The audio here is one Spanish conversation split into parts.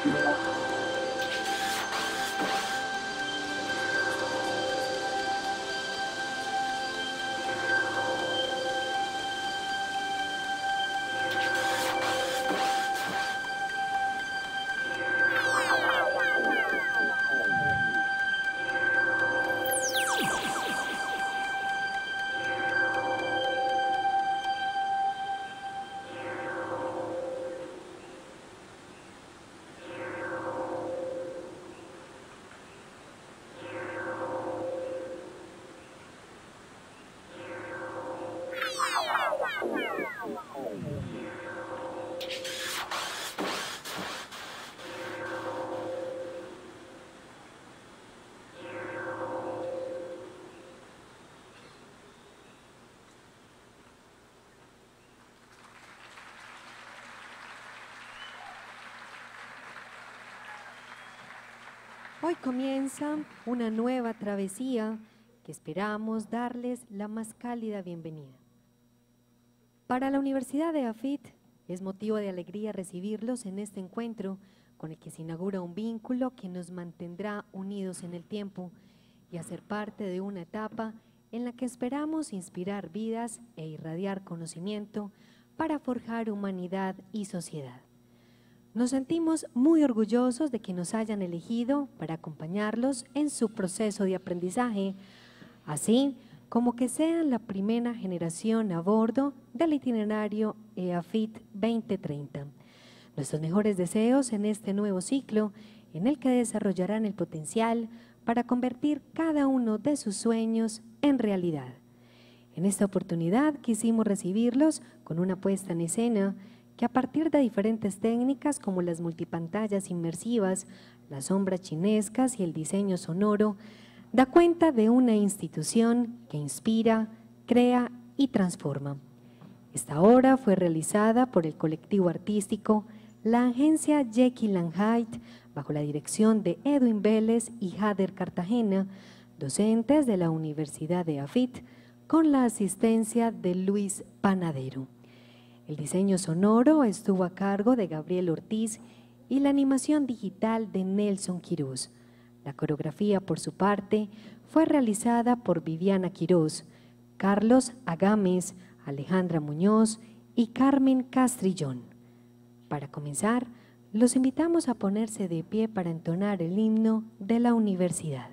Hoy comienza una nueva travesía que esperamos darles la más cálida bienvenida. Para la Universidad de AFIT es motivo de alegría recibirlos en este encuentro con el que se inaugura un vínculo que nos mantendrá unidos en el tiempo y hacer parte de una etapa en la que esperamos inspirar vidas e irradiar conocimiento para forjar humanidad y sociedad. Nos sentimos muy orgullosos de que nos hayan elegido para acompañarlos en su proceso de aprendizaje, así como que sean la primera generación a bordo del itinerario EAFIT 2030. Nuestros mejores deseos en este nuevo ciclo, en el que desarrollarán el potencial para convertir cada uno de sus sueños en realidad. En esta oportunidad quisimos recibirlos con una puesta en escena que a partir de diferentes técnicas como las multipantallas inmersivas, las sombras chinescas y el diseño sonoro, da cuenta de una institución que inspira, crea y transforma. Esta obra fue realizada por el colectivo artístico la agencia Jekyll & Hyde, bajo la dirección de Edwin Vélez y Jader Cartagena, docentes de la Universidad de AFIT, con la asistencia de Luis Panadero. El diseño sonoro estuvo a cargo de Gabriel Ortiz y la animación digital de Nelson Quiroz. La coreografía, por su parte, fue realizada por Viviana Quiroz, Carlos Agames, Alejandra Muñoz y Carmen Castrillón. Para comenzar, los invitamos a ponerse de pie para entonar el himno de la universidad.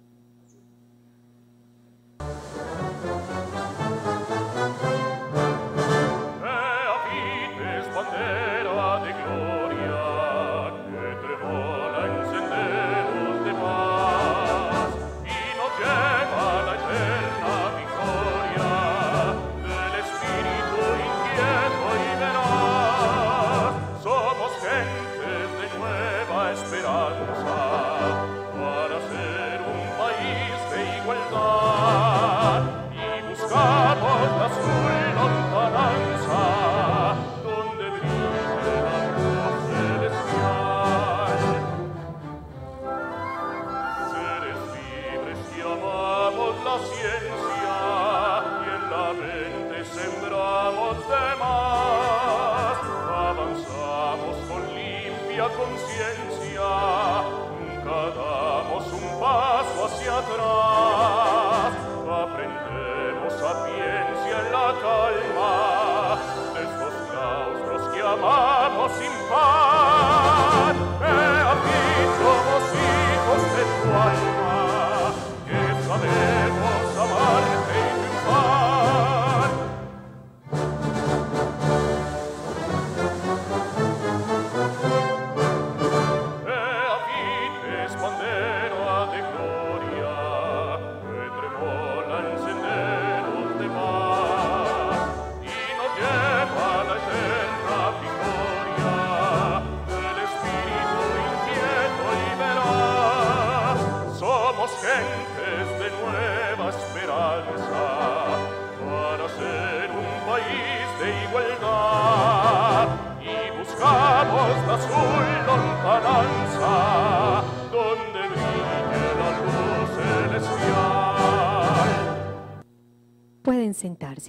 Pueden sentarse.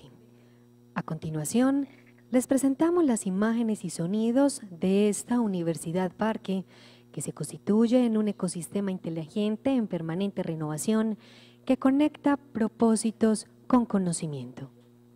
A continuación, les presentamos las imágenes y sonidos de esta Universidad Parque que se constituye en un ecosistema inteligente en permanente renovación que conecta propósitos con conocimiento.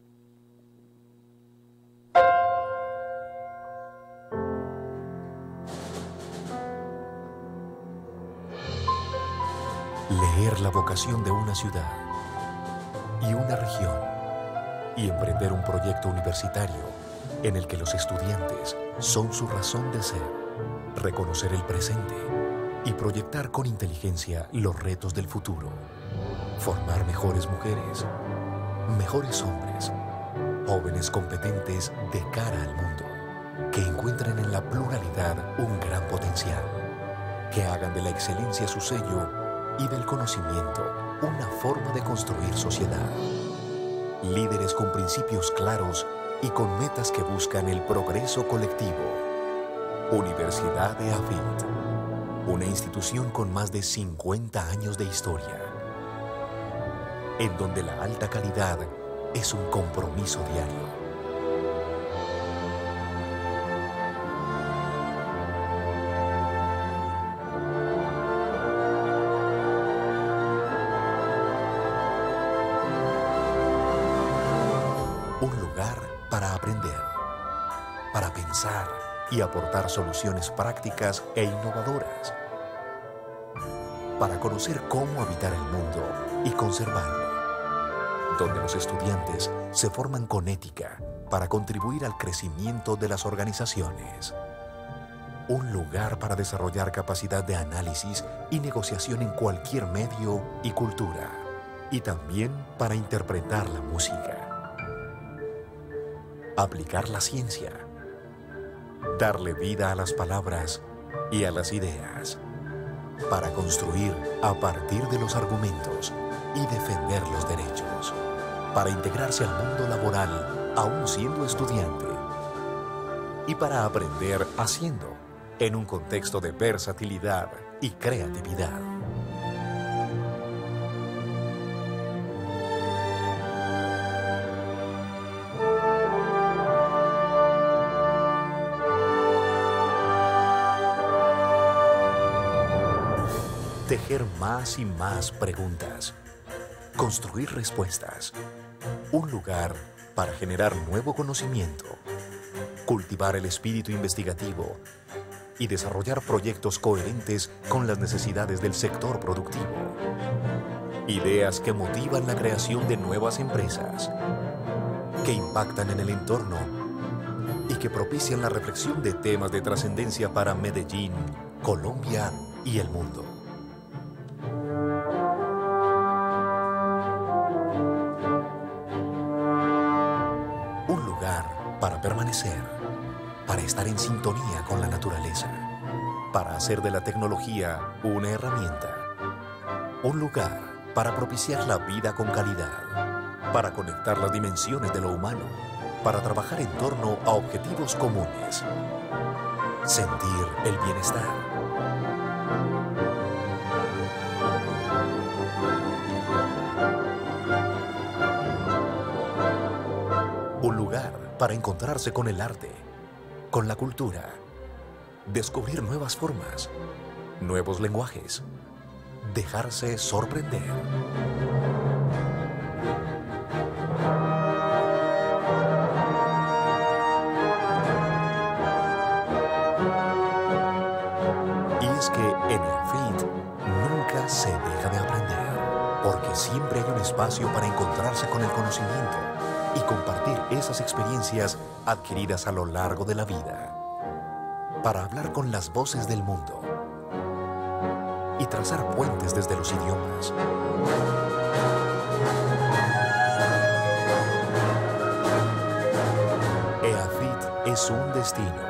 Leer la vocación de una ciudad y una región y emprender un proyecto universitario en el que los estudiantes son su razón de ser, reconocer el presente y proyectar con inteligencia los retos del futuro, formar mejores mujeres, mejores hombres, jóvenes competentes de cara al mundo, que encuentren en la pluralidad un gran potencial, que hagan de la excelencia su sello y del conocimiento una forma de construir sociedad. Líderes con principios claros y con metas que buscan el progreso colectivo. Universidad de AFIT, una institución con más de 50 años de historia, en donde la alta calidad es un compromiso diario. Un lugar para aprender, para pensar y aportar soluciones prácticas e innovadoras, para conocer cómo habitar el mundo y conservarlo, donde los estudiantes se forman con ética para contribuir al crecimiento de las organizaciones. Un lugar para desarrollar capacidad de análisis y negociación en cualquier medio y cultura, y también para interpretar la música. Aplicar la ciencia, darle vida a las palabras y a las ideas, para construir a partir de los argumentos y defender los derechos, para integrarse al mundo laboral aún siendo estudiante, y para aprender haciendo en un contexto de versatilidad y creatividad. Tejer más y más preguntas, construir respuestas, un lugar para generar nuevo conocimiento, cultivar el espíritu investigativo y desarrollar proyectos coherentes con las necesidades del sector productivo. Ideas que motivan la creación de nuevas empresas, que impactan en el entorno y que propician la reflexión de temas de trascendencia para Medellín, Colombia y el mundo. Para permanecer, para estar en sintonía con la naturaleza, para hacer de la tecnología una herramienta, un lugar para propiciar la vida con calidad, para conectar las dimensiones de lo humano, para trabajar en torno a objetivos comunes, sentir el bienestar. Un lugar para encontrarse con el arte, con la cultura, descubrir nuevas formas, nuevos lenguajes, dejarse sorprender. Y es que en AFIT nunca se deja de aprender, porque siempre hay un espacio para encontrarse con el conocimiento y compartir esas experiencias adquiridas a lo largo de la vida, para hablar con las voces del mundo y trazar puentes desde los idiomas. EAFIT es un destino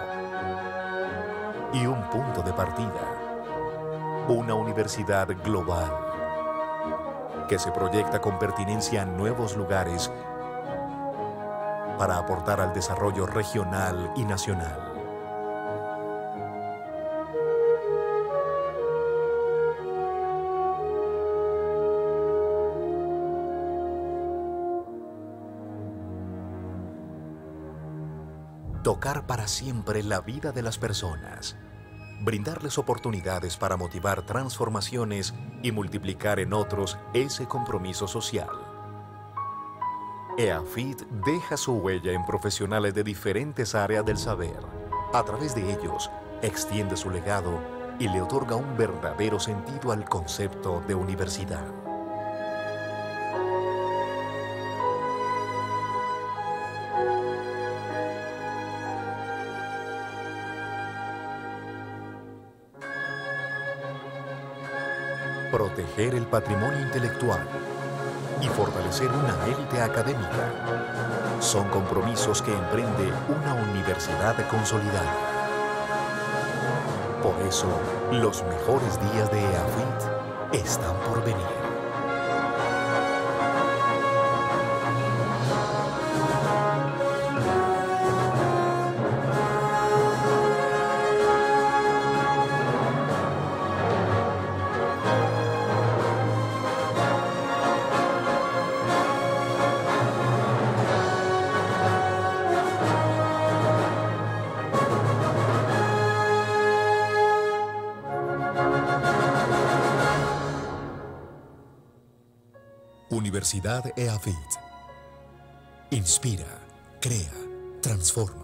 y un punto de partida, una universidad global que se proyecta con pertinencia a nuevos lugares para aportar al desarrollo regional y nacional. Tocar para siempre la vida de las personas brindarles oportunidades para motivar transformaciones y multiplicar en otros ese compromiso social. EAFIT deja su huella en profesionales de diferentes áreas del saber. A través de ellos, extiende su legado y le otorga un verdadero sentido al concepto de universidad. Proteger el patrimonio intelectual y fortalecer una élite académica son compromisos que emprende una universidad consolidada. Por eso, los mejores días de EAFIT están por venir. Universidad EAFIT. Inspira, crea, transforma.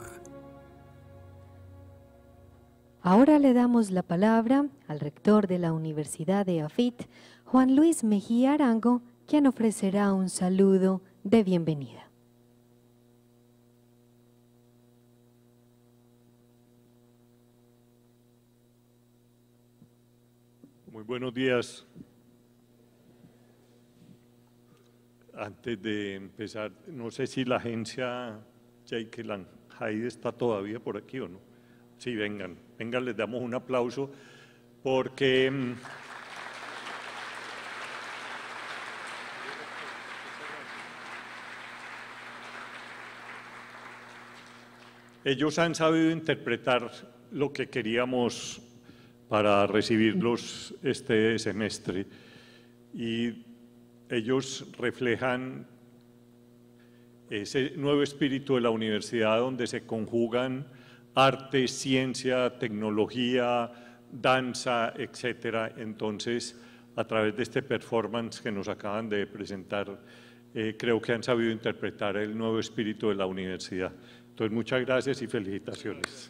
Ahora le damos la palabra al rector de la Universidad EAFIT, Juan Luis Mejía Arango, quien ofrecerá un saludo de bienvenida. Muy buenos días. Antes de empezar, no sé si la agencia Jekyll & Hyde está todavía por aquí o no. Sí, vengan, les damos un aplauso porque ellos han sabido interpretar lo que queríamos para recibirlos este semestre y ellos reflejan ese nuevo espíritu de la universidad donde se conjugan arte, ciencia, tecnología, danza, etcétera. Entonces, a través de este performance que nos acaban de presentar, creo que han sabido interpretar el nuevo espíritu de la universidad. Entonces, muchas gracias y felicitaciones.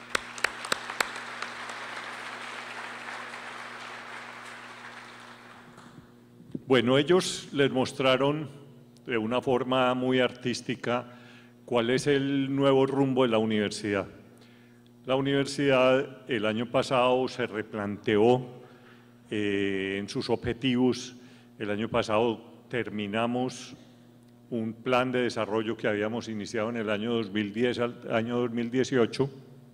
Bueno, ellos les mostraron de una forma muy artística cuál es el nuevo rumbo de la universidad. La universidad el año pasado se replanteó en sus objetivos. El año pasado terminamos un plan de desarrollo que habíamos iniciado en el año 2010 al año 2018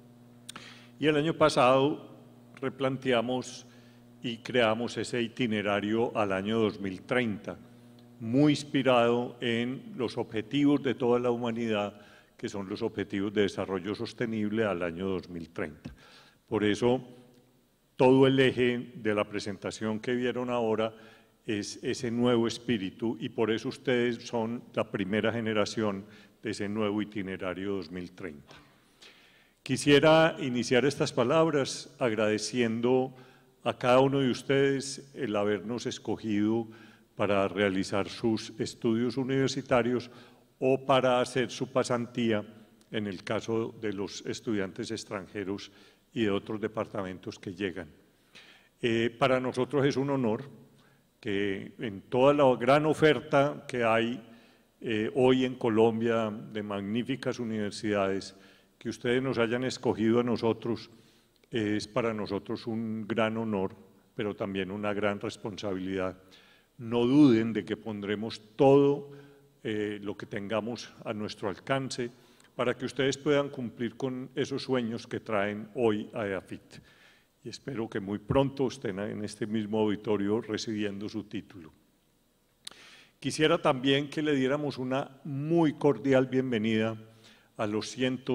y el año pasado replanteamos y creamos ese itinerario al año 2030, muy inspirado en los objetivos de toda la humanidad, que son los objetivos de desarrollo sostenible al año 2030. Por eso, todo el eje de la presentación que vieron ahora es ese nuevo espíritu y por eso ustedes son la primera generación de ese nuevo itinerario 2030. Quisiera iniciar estas palabras agradeciendo a cada uno de ustedes el habernos escogido para realizar sus estudios universitarios o para hacer su pasantía en el caso de los estudiantes extranjeros y de otros departamentos que llegan. Para nosotros es un honor que en toda la gran oferta que hay hoy en Colombia de magníficas universidades, que ustedes nos hayan escogido a nosotros, es para nosotros un gran honor, pero también una gran responsabilidad. No duden de que pondremos todo lo que tengamos a nuestro alcance para que ustedes puedan cumplir con esos sueños que traen hoy a EAFIT. Y espero que muy pronto estén en este mismo auditorio recibiendo su título. Quisiera también que le diéramos una muy cordial bienvenida a los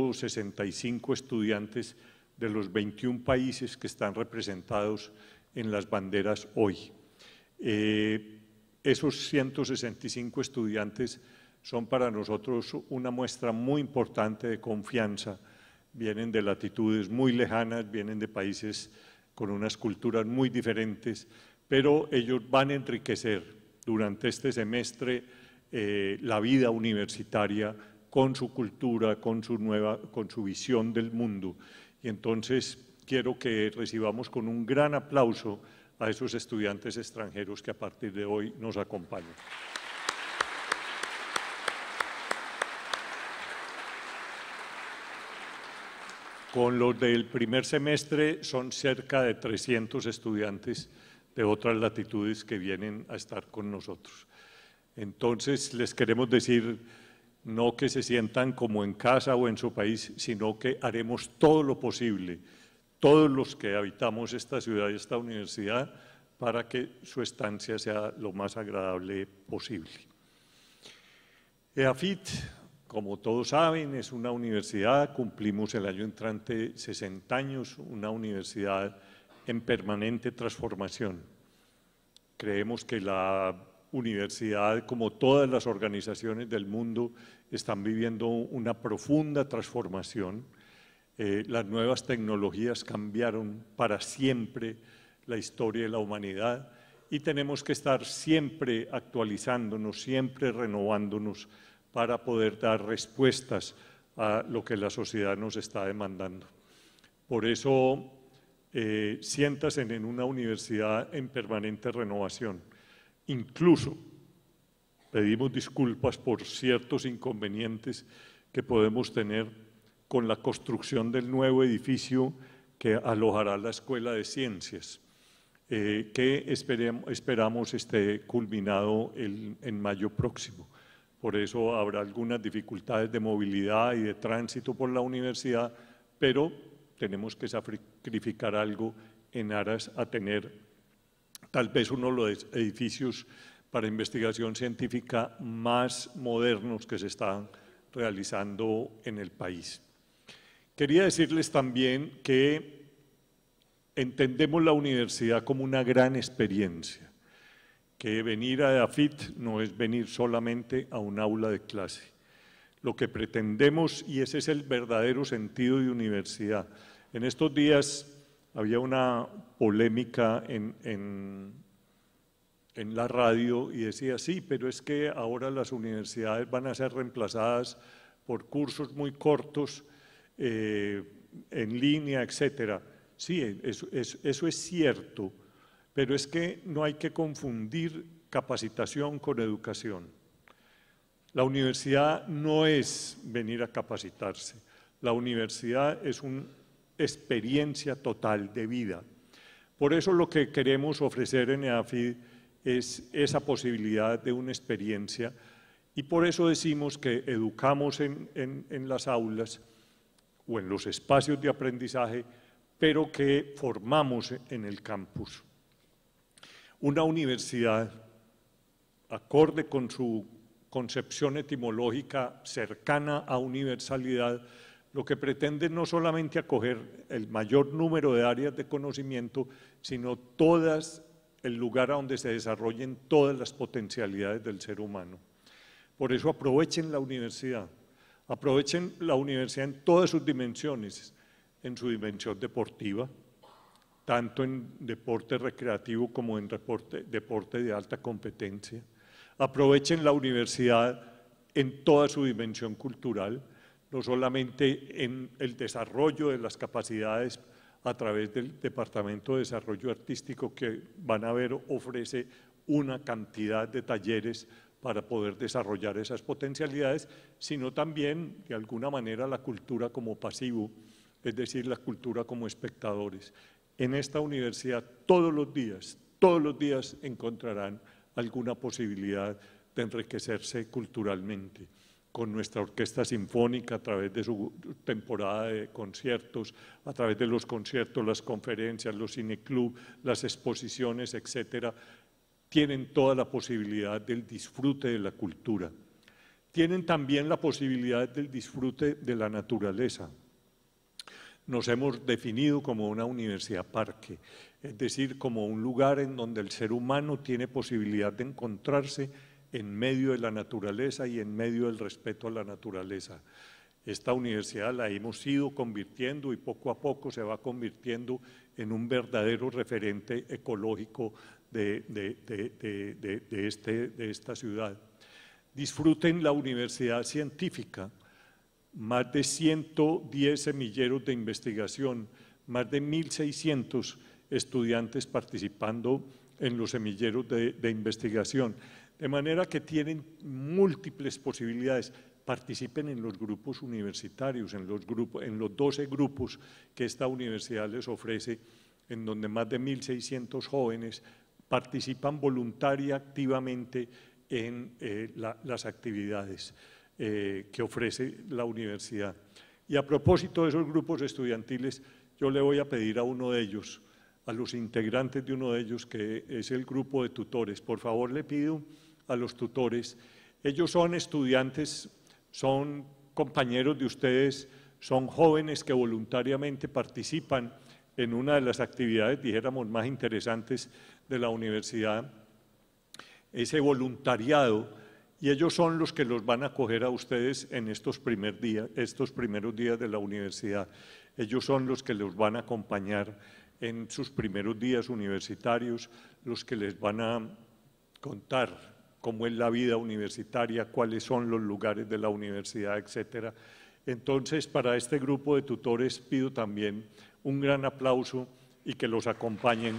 165 estudiantes de los 21 países que están representados en las banderas hoy. Esos 165 estudiantes son para nosotros una muestra muy importante de confianza vienen de latitudes muy lejanas, vienen de países con unas culturas muy diferentes, pero ellos van a enriquecer durante este semestre la vida universitaria con su cultura, con su visión del mundo. Y entonces quiero que recibamos con un gran aplauso a esos estudiantes extranjeros que a partir de hoy nos acompañan. Con los del primer semestre son cerca de 300 estudiantes de otras latitudes que vienen a estar con nosotros. Entonces les queremos decir, no que se sientan como en casa o en su país, sino que haremos todo lo posible, todos los que habitamos esta ciudad y esta universidad, para que su estancia sea lo más agradable posible. EAFIT, como todos saben, es una universidad, cumplimos el año entrante 60 años, una universidad en permanente transformación. Creemos que la universidad, como todas las organizaciones del mundo, están viviendo una profunda transformación. Las nuevas tecnologías cambiaron para siempre la historia de la humanidad y tenemos que estar siempre actualizándonos, siempre renovándonos para poder dar respuestas a lo que la sociedad nos está demandando. Por eso, siéntase en una universidad en permanente renovación. Incluso pedimos disculpas por ciertos inconvenientes que podemos tener con la construcción del nuevo edificio que alojará la Escuela de Ciencias, que esperamos esté culminado en mayo próximo. Por eso habrá algunas dificultades de movilidad y de tránsito por la universidad, pero tenemos que sacrificar algo en aras a tener tal vez uno de los edificios para investigación científica más modernos que se están realizando en el país. Quería decirles también que entendemos la universidad como una gran experiencia, que venir a EAFIT no es venir solamente a un aula de clase. Lo que pretendemos, y ese es el verdadero sentido de universidad. En estos días había una polémica en la radio y decía, sí, pero es que ahora las universidades van a ser reemplazadas por cursos muy cortos, en línea, etcétera. Sí, eso es cierto, pero es que no hay que confundir capacitación con educación. La universidad no es venir a capacitarse, la universidad es una experiencia total de vida. Por eso lo que queremos ofrecer en EAFIT es esa posibilidad de una experiencia y por eso decimos que educamos en las aulas o en los espacios de aprendizaje, pero que formamos en el campus. Una universidad, acorde con su concepción etimológica cercana a universalidad, lo que pretende no solamente acoger el mayor número de áreas de conocimiento, sino el lugar a donde se desarrollen todas las potencialidades del ser humano. Por eso aprovechen la universidad en todas sus dimensiones, en su dimensión deportiva, tanto en deporte recreativo como en deporte de alta competencia. Aprovechen la universidad en toda su dimensión cultural, no solamente en el desarrollo de las capacidades a través del Departamento de Desarrollo Artístico que van a ver ofrece una cantidad de talleres para poder desarrollar esas potencialidades, sino también, de alguna manera, la cultura como pasivo, es decir, la cultura como espectadores. En esta universidad todos los días encontrarán alguna posibilidad de enriquecerse culturalmente, con nuestra orquesta sinfónica a través de su temporada de conciertos, a través de los conciertos, las conferencias, los cineclub, las exposiciones, etcétera. Tienen toda la posibilidad del disfrute de la cultura. Tienen también la posibilidad del disfrute de la naturaleza. Nos hemos definido como una universidad parque, es decir, como un lugar en donde el ser humano tiene posibilidad de encontrarse en medio de la naturaleza y en medio del respeto a la naturaleza. Esta universidad la hemos ido convirtiendo y poco a poco se va convirtiendo en un verdadero referente ecológico de esta ciudad. Disfruten la universidad científica, más de 110 semilleros de investigación, más de 1.600 estudiantes participando en los semilleros de investigación, de manera que tienen múltiples posibilidades. Participen en los grupos universitarios, en los 12 grupos que esta universidad les ofrece, en donde más de 1.600 jóvenes participan voluntaria activamente en las actividades que ofrece la universidad. Y a propósito de esos grupos estudiantiles, yo le voy a pedir a uno de ellos, a los integrantes de uno de ellos, que es el grupo de tutores, por favor le pido a los tutores, ellos son estudiantes, son compañeros de ustedes, son jóvenes que voluntariamente participan en una de las actividades, dijéramos, más interesantes de la universidad, ese voluntariado, y ellos son los que los van a acoger a ustedes en estos primeros días de la universidad. Ellos son los que los van a acompañar en sus primeros días universitarios, los que les van a contar cómo es la vida universitaria, cuáles son los lugares de la universidad, etcétera. Entonces, para este grupo de tutores pido también un gran aplauso y que los acompañen.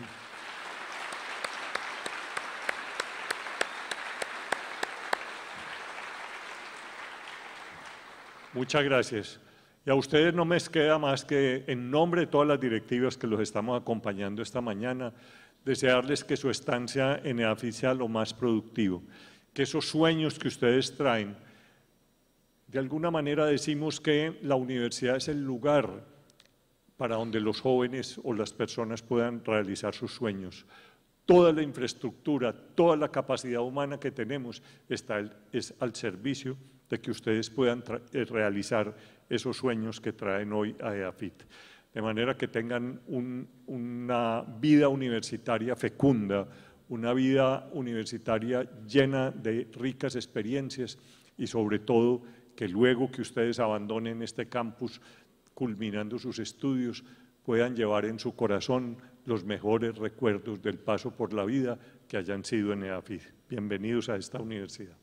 Muchas gracias. Y a ustedes no me queda más que, en nombre de todas las directivas que los estamos acompañando esta mañana, desearles que su estancia en EAFIT sea lo más productivo, que esos sueños que ustedes traen, de alguna manera decimos que la universidad es el lugar para donde los jóvenes o las personas puedan realizar sus sueños. Toda la infraestructura, toda la capacidad humana que tenemos es al servicio de que ustedes puedan realizar esos sueños que traen hoy a EAFIT. De manera que tengan una vida universitaria fecunda, una vida universitaria llena de ricas experiencias y sobre todo que luego que ustedes abandonen este campus, culminando sus estudios, puedan llevar en su corazón los mejores recuerdos del paso por la vida que hayan sido en EAFIT. Bienvenidos a esta universidad.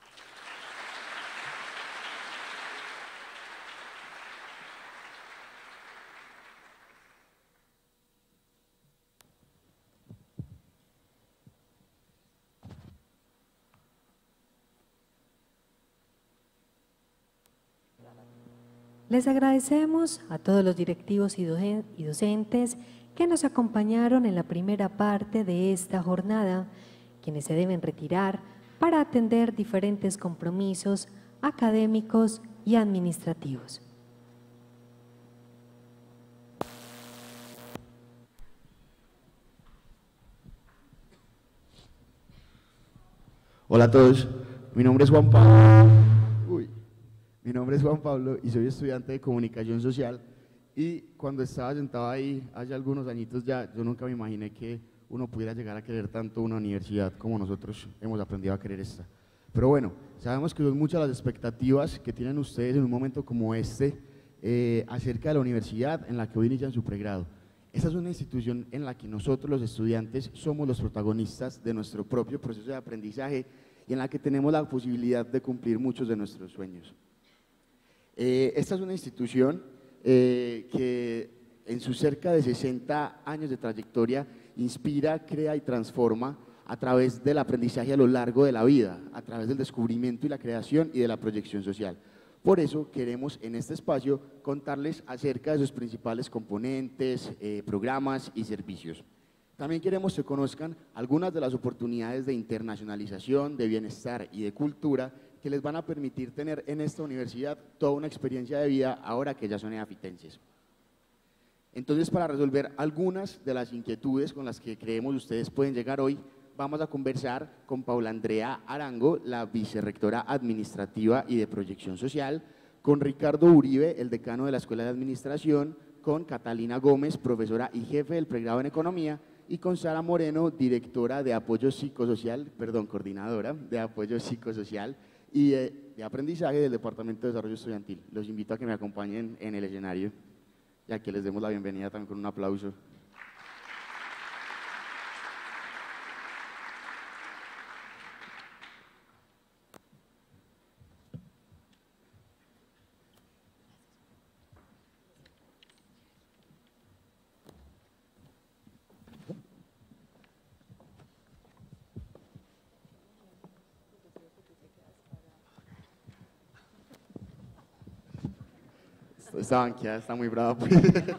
Les agradecemos a todos los directivos y docentes que nos acompañaron en la primera parte de esta jornada, quienes se deben retirar para atender diferentes compromisos académicos y administrativos. Hola a todos, mi nombre es Juan Pablo. Mi nombre es Juan Pablo y soy estudiante de Comunicación Social, y cuando estaba sentado ahí hace algunos añitos ya, yo nunca me imaginé que uno pudiera llegar a querer tanto una universidad como nosotros hemos aprendido a querer esta. Pero bueno, sabemos que son muchas las expectativas que tienen ustedes en un momento como este acerca de la universidad en la que hoy inician su pregrado. Esta es una institución en la que nosotros los estudiantes somos los protagonistas de nuestro propio proceso de aprendizaje y en la que tenemos la posibilidad de cumplir muchos de nuestros sueños. Esta es una institución que en sus cerca de 60 años de trayectoria inspira, crea y transforma a través del aprendizaje a lo largo de la vida, a través del descubrimiento y la creación y de la proyección social. Por eso queremos en este espacio contarles acerca de sus principales componentes, programas y servicios. También queremos que conozcan algunas de las oportunidades de internacionalización, de bienestar y de cultura que les van a permitir tener en esta universidad toda una experiencia de vida ahora que ya son eafitenses. Entonces, para resolver algunas de las inquietudes con las que creemos ustedes pueden llegar hoy, vamos a conversar con Paula Andrea Arango, la vicerrectora administrativa y de proyección social, con Ricardo Uribe, el decano de la Escuela de Administración, con Catalina Gómez, profesora y jefe del pregrado en Economía, y con Sara Moreno, directora de apoyo psicosocial, coordinadora de apoyo psicosocial y de aprendizaje del Departamento de Desarrollo Estudiantil. Los invito a que me acompañen en el escenario y a que les demos la bienvenida también con un aplauso. Esta banqueada está muy brava, pues.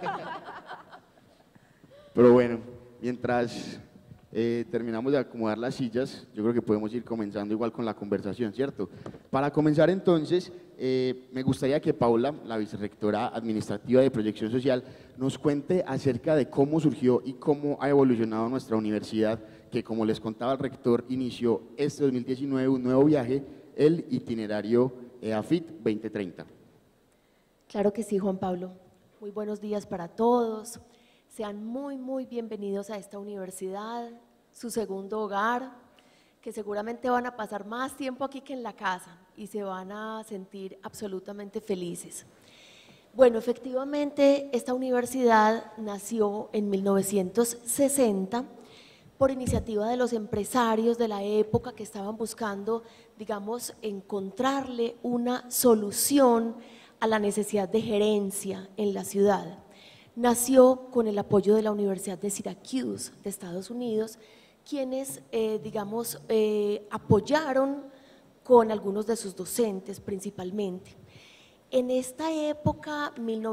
Pero bueno, mientras terminamos de acomodar las sillas, yo creo que podemos ir comenzando igual con la conversación, ¿cierto? Para comenzar entonces, me gustaría que Paula, la vicerrectora administrativa de Proyección Social, nos cuente acerca de cómo surgió y cómo ha evolucionado nuestra universidad, que como les contaba el rector, inició este 2019 un nuevo viaje, el itinerario AFIT 2030. Claro que sí, Juan Pablo. Muy buenos días para todos. Sean muy bienvenidos a esta universidad, su segundo hogar, que seguramente van a pasar más tiempo aquí que en la casa y se van a sentir absolutamente felices. Bueno, efectivamente, esta universidad nació en 1960 por iniciativa de los empresarios de la época que estaban buscando, digamos, encontrarle una solución a la necesidad de gerencia en la ciudad. Nació con el apoyo de la Universidad de Syracuse de Estados Unidos, quienes, apoyaron con algunos de sus docentes principalmente. En esta época,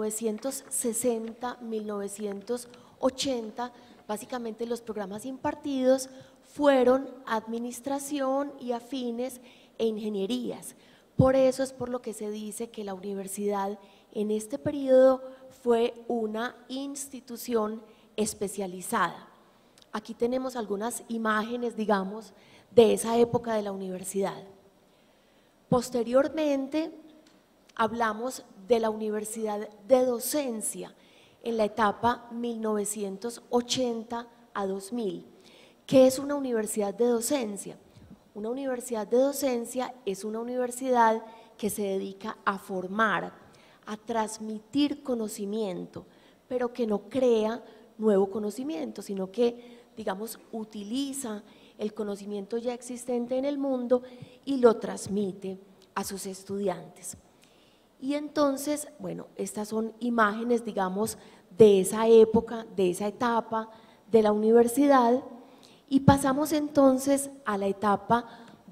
1960-1980, básicamente los programas impartidos fueron administración y afines e ingenierías. Por eso es por lo que se dice que la universidad en este periodo fue una institución especializada. Aquí tenemos algunas imágenes, digamos, de esa época de la universidad. Posteriormente, hablamos de la universidad de docencia en la etapa 1980 a 2000. ¿Qué es una universidad de docencia? Una universidad de docencia es una universidad que se dedica a formar, a transmitir conocimiento, pero que no crea nuevo conocimiento, sino que, digamos, utiliza el conocimiento ya existente en el mundo y lo transmite a sus estudiantes. Y entonces, bueno, estas son imágenes, digamos, de esa época, de esa etapa de la universidad. Y pasamos entonces a la etapa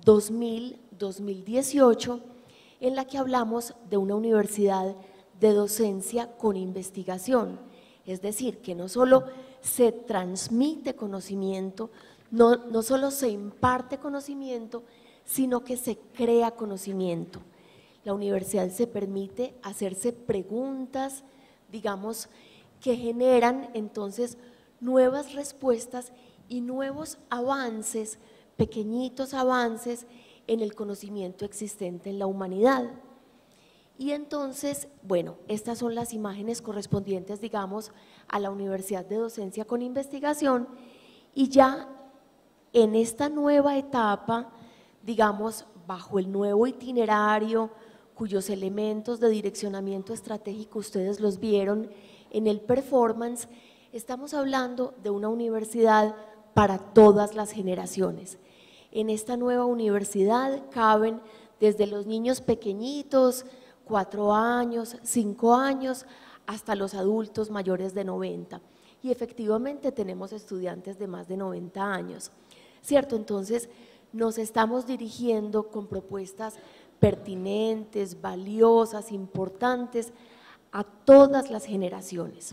2000-2018, en la que hablamos de una universidad de docencia con investigación, es decir, que no solo se transmite conocimiento, no solo se imparte conocimiento, sino que se crea conocimiento. La universidad se permite hacerse preguntas, digamos, que generan entonces nuevas respuestas y nuevos avances, pequeñitos avances en el conocimiento existente en la humanidad. Y entonces, bueno, estas son las imágenes correspondientes, digamos, a la Universidad de Docencia con Investigación, y ya en esta nueva etapa, digamos, bajo el nuevo itinerario, cuyos elementos de direccionamiento estratégico ustedes los vieron en el performance, estamos hablando de una universidad para todas las generaciones. En esta nueva universidad caben desde los niños pequeñitos, 4 años, 5 años, hasta los adultos mayores de 90. Y efectivamente tenemos estudiantes de más de 90 años, ¿cierto? Entonces nos estamos dirigiendo con propuestas pertinentes, valiosas, importantes a todas las generaciones.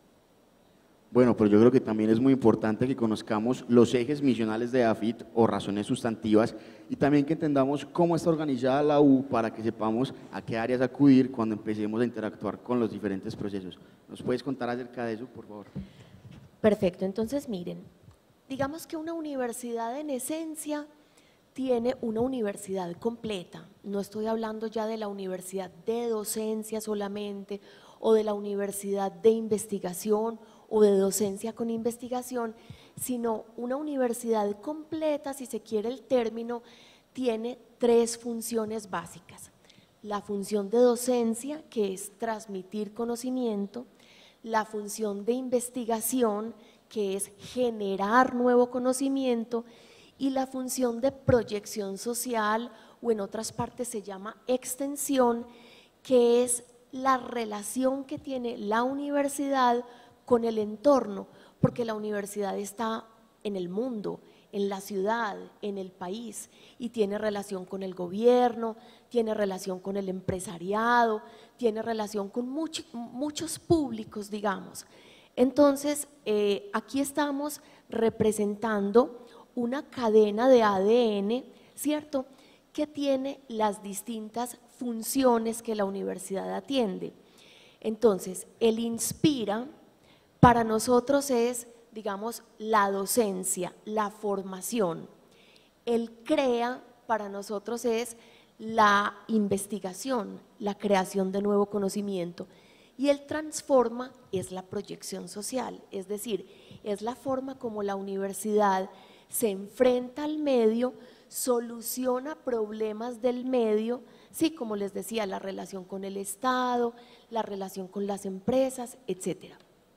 Bueno, pero yo creo que también es muy importante que conozcamos los ejes misionales de AFIT o razones sustantivas y también que entendamos cómo está organizada la U para que sepamos a qué áreas acudir cuando empecemos a interactuar con los diferentes procesos. ¿Nos puedes contar acerca de eso, por favor? Perfecto, entonces miren, digamos que una universidad en esencia tiene una universidad completa. No estoy hablando ya de la universidad de docencia solamente o de la universidad de investigación o de docencia con investigación, sino una universidad completa, si se quiere el término, tiene tres funciones básicas: la función de docencia, que es transmitir conocimiento; la función de investigación, que es generar nuevo conocimiento; y la función de proyección social, o en otras partes se llama extensión, que es la relación que tiene la universidad con el entorno, porque la universidad está en el mundo, en la ciudad, en el país, y tiene relación con el gobierno, tiene relación con el empresariado, tiene relación con muchos públicos, digamos. Entonces, aquí estamos representando una cadena de ADN, ¿cierto?, que tiene las distintas funciones que la universidad atiende. Entonces, el Inspira para nosotros es, digamos, la docencia, la formación. El CREA para nosotros es la investigación, la creación de nuevo conocimiento. Y el Transforma es la proyección social, es decir, es la forma como la universidad se enfrenta al medio, soluciona problemas del medio, sí, como les decía, la relación con el Estado, la relación con las empresas, etcétera.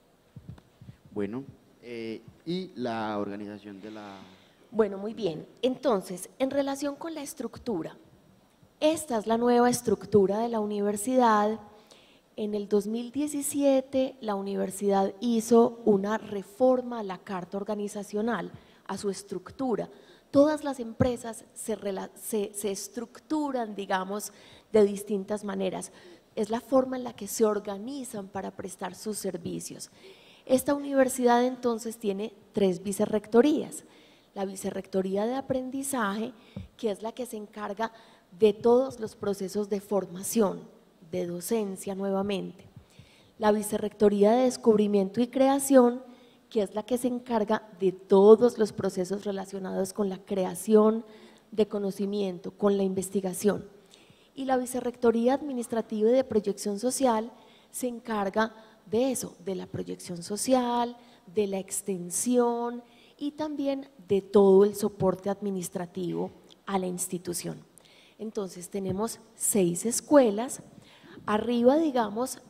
Bueno, y la organización de la… Bueno, muy bien. Entonces, en relación con la estructura, esta es la nueva estructura de la universidad. En el 2017, la universidad hizo una reforma a la carta organizacional, a su estructura. Todas las empresas se estructuran, digamos, de distintas maneras. Es la forma en la que se organizan para prestar sus servicios. Esta universidad entonces tiene 3 vicerrectorías. La vicerrectoría de aprendizaje, que es la que se encarga de todos los procesos de formación, de docencia nuevamente. La vicerrectoría de descubrimiento y creación, que es la que se encarga de todos los procesos relacionados con la creación de conocimiento, con la investigación. Y la vicerrectoría administrativa y de proyección social se encarga de eso, de la proyección social, de la extensión y también de todo el soporte administrativo a la institución. Entonces tenemos 6 escuelas, arriba digamos,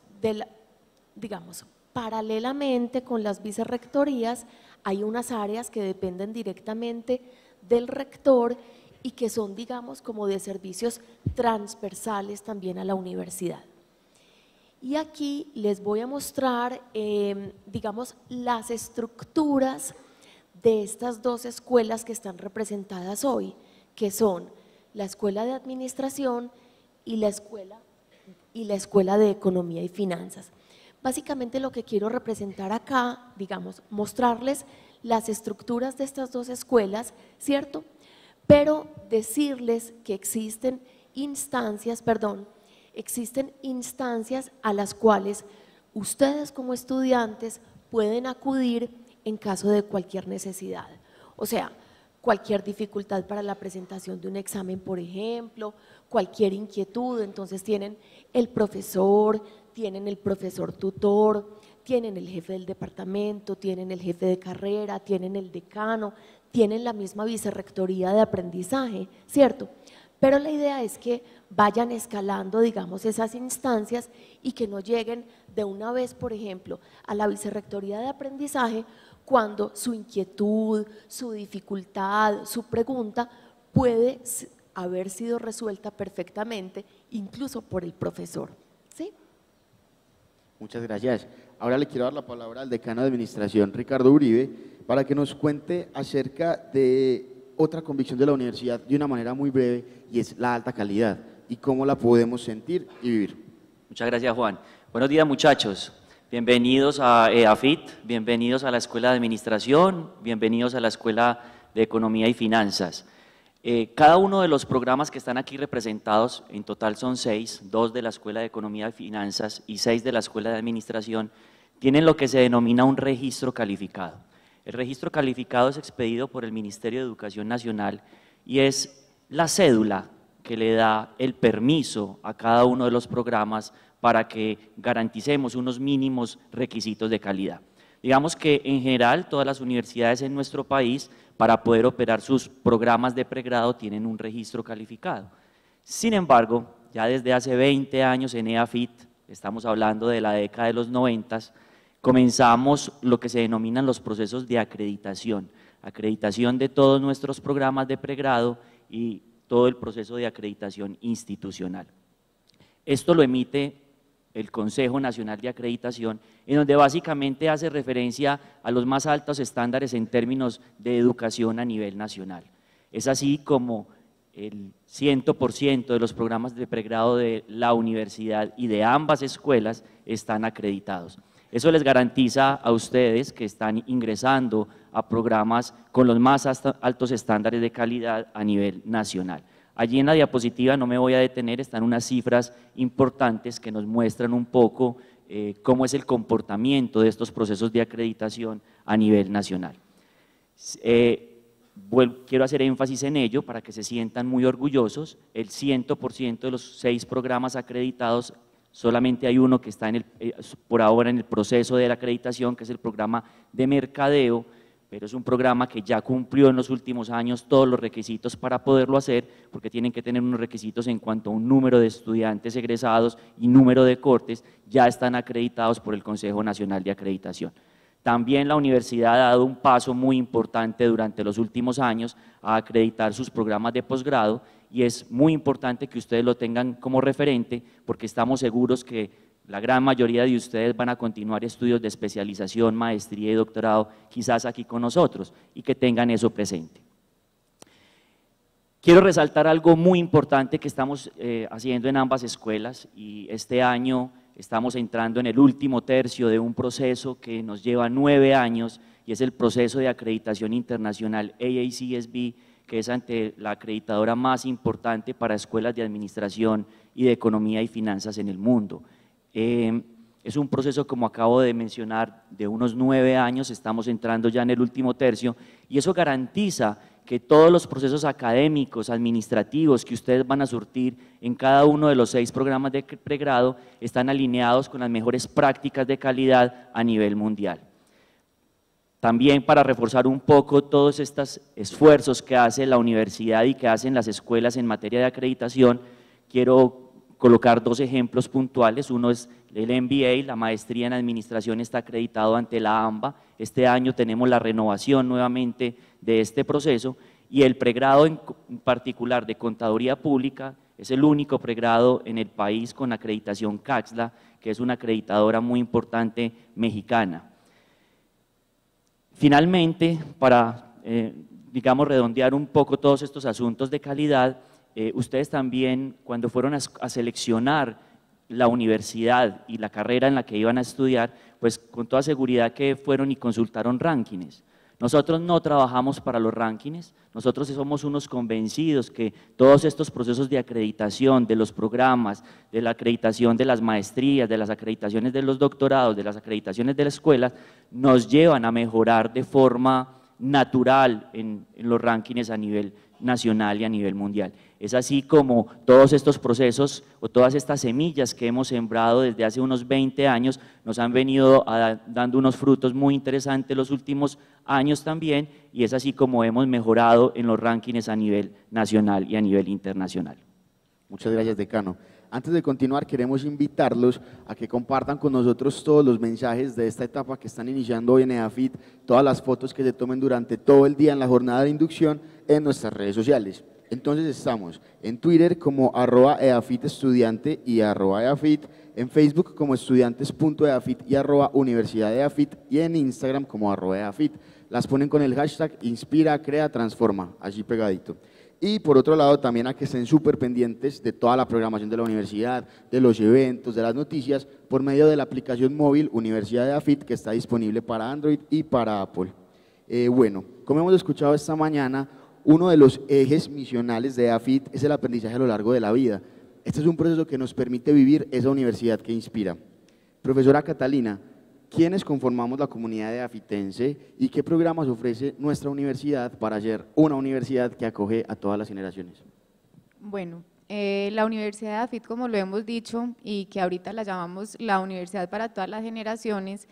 paralelamente con las vicerrectorías hay unas áreas que dependen directamente del rector y que son, digamos, como de servicios transversales también a la universidad. Y aquí les voy a mostrar, digamos, las estructuras de estas 2 escuelas que están representadas hoy, que son la Escuela de Administración y la Escuela de Economía y Finanzas. Básicamente lo que quiero representar acá, digamos, mostrarles las estructuras de estas 2 escuelas, ¿cierto? Pero decirles que existen instancias a las cuales ustedes como estudiantes pueden acudir en caso de cualquier necesidad. O sea, cualquier dificultad para la presentación de un examen, por ejemplo, cualquier inquietud, entonces tienen el profesor tutor, tienen el jefe del departamento, tienen el jefe de carrera, tienen el decano, tienen la misma vicerrectoría de aprendizaje, ¿cierto? Pero la idea es que vayan escalando, digamos, esas instancias y que no lleguen de una vez, por ejemplo, a la vicerrectoría de aprendizaje cuando su inquietud, su dificultad, su pregunta puede haber sido resuelta perfectamente, incluso por el profesor, ¿sí? Muchas gracias. Ahora le quiero dar la palabra al decano de Administración, Ricardo Uribe, para que nos cuente acerca de otra convicción de la universidad de una manera muy breve, y es la alta calidad y cómo la podemos sentir y vivir. Muchas gracias, Juan. Buenos días, muchachos. Bienvenidos a EAFIT, bienvenidos a la Escuela de Administración, bienvenidos a la Escuela de Economía y Finanzas. Cada uno de los programas que están aquí representados, en total son 6, 2 de la Escuela de Economía y Finanzas y 6 de la Escuela de Administración, tienen lo que se denomina un registro calificado. El registro calificado es expedido por el Ministerio de Educación Nacional y es la cédula que le da el permiso a cada uno de los programas para que garanticemos unos mínimos requisitos de calidad. Digamos que en general todas las universidades en nuestro país, para poder operar sus programas de pregrado, tienen un registro calificado. Sin embargo, ya desde hace 20 años en EAFIT, estamos hablando de la década de los 90, comenzamos lo que se denominan los procesos de acreditación de todos nuestros programas de pregrado y todo el proceso de acreditación institucional. Esto lo emite el Consejo Nacional de Acreditación, en donde básicamente hace referencia a los más altos estándares en términos de educación a nivel nacional. Es así como el 100% de los programas de pregrado de la universidad y de ambas escuelas están acreditados. Eso les garantiza a ustedes que están ingresando a programas con los más altos estándares de calidad a nivel nacional. Allí en la diapositiva, no me voy a detener, están unas cifras importantes que nos muestran un poco cómo es el comportamiento de estos procesos de acreditación a nivel nacional. Quiero hacer énfasis en ello para que se sientan muy orgullosos. El 100% de los 6 programas acreditados, solamente hay uno que está por ahora en el proceso de la acreditación, que es el programa de mercadeo, pero es un programa que ya cumplió en los últimos años todos los requisitos para poderlo hacer, porque tienen que tener unos requisitos en cuanto a un número de estudiantes egresados y número de cortes, ya están acreditados por el Consejo Nacional de Acreditación. También la universidad ha dado un paso muy importante durante los últimos años a acreditar sus programas de posgrado, y es muy importante que ustedes lo tengan como referente, porque estamos seguros que la gran mayoría de ustedes van a continuar estudios de especialización, maestría y doctorado, quizás aquí con nosotros, y que tengan eso presente. Quiero resaltar algo muy importante que estamos haciendo en ambas escuelas, y este año estamos entrando en el último tercio de un proceso que nos lleva 9 años, y es el proceso de acreditación internacional AACSB, que es ante la acreditadora más importante para escuelas de administración y de economía y finanzas en el mundo. Es un proceso, como acabo de mencionar, de unos 9 años, estamos entrando ya en el último tercio, y eso garantiza que todos los procesos académicos, administrativos que ustedes van a surtir en cada uno de los 6 programas de pregrado están alineados con las mejores prácticas de calidad a nivel mundial. También, para reforzar un poco todos estos esfuerzos que hace la universidad y que hacen las escuelas en materia de acreditación, quiero colocar 2 ejemplos puntuales. Uno es el MBA, la maestría en administración está acreditado ante la AMBA. Este año tenemos la renovación nuevamente de este proceso, y el pregrado en particular de contaduría pública es el único pregrado en el país con acreditación CAXLA, que es una acreditadora muy importante mexicana. Finalmente, para digamos redondear un poco todos estos asuntos de calidad, ustedes también, cuando fueron a seleccionar la universidad y la carrera en la que iban a estudiar, pues con toda seguridad que fueron y consultaron rankings. Nosotros no trabajamos para los rankings, nosotros somos unos convencidos que todos estos procesos de acreditación de los programas, de la acreditación de las maestrías, de las acreditaciones de los doctorados, de las acreditaciones de las escuelas, nos llevan a mejorar de forma natural en los rankings a nivel nacional y a nivel mundial. Es así como todos estos procesos o todas estas semillas que hemos sembrado desde hace unos 20 años nos han venido dando unos frutos muy interesantes los últimos años también, y es así como hemos mejorado en los rankings a nivel nacional y a nivel internacional. Muchas gracias, decano. Antes de continuar, queremos invitarlos a que compartan con nosotros todos los mensajes de esta etapa que están iniciando hoy en EAFIT, todas las fotos que se tomen durante todo el día en la jornada de inducción en nuestras redes sociales. Entonces estamos en Twitter como @EAFITestudiante y @EAFIT, en Facebook como estudiantes.eafit y @universidadeafit, y en Instagram como @EAFIT. Las ponen con el hashtag Inspira, Crea, Transforma, allí pegadito. Y por otro lado, también a que estén súper pendientes de toda la programación de la universidad, de los eventos, de las noticias, por medio de la aplicación móvil Universidad de AFIT, que está disponible para Android y para Apple. Bueno, como hemos escuchado esta mañana, uno de los ejes misionales de AFIT es el aprendizaje a lo largo de la vida. Este es un proceso que nos permite vivir esa universidad que inspira. Profesora Catalina, ¿quiénes conformamos la comunidad de afitense y qué programas ofrece nuestra universidad para ser una universidad que acoge a todas las generaciones? Bueno, la Universidad de AFIT, como lo hemos dicho y que ahorita la llamamos la Universidad para todas las generaciones,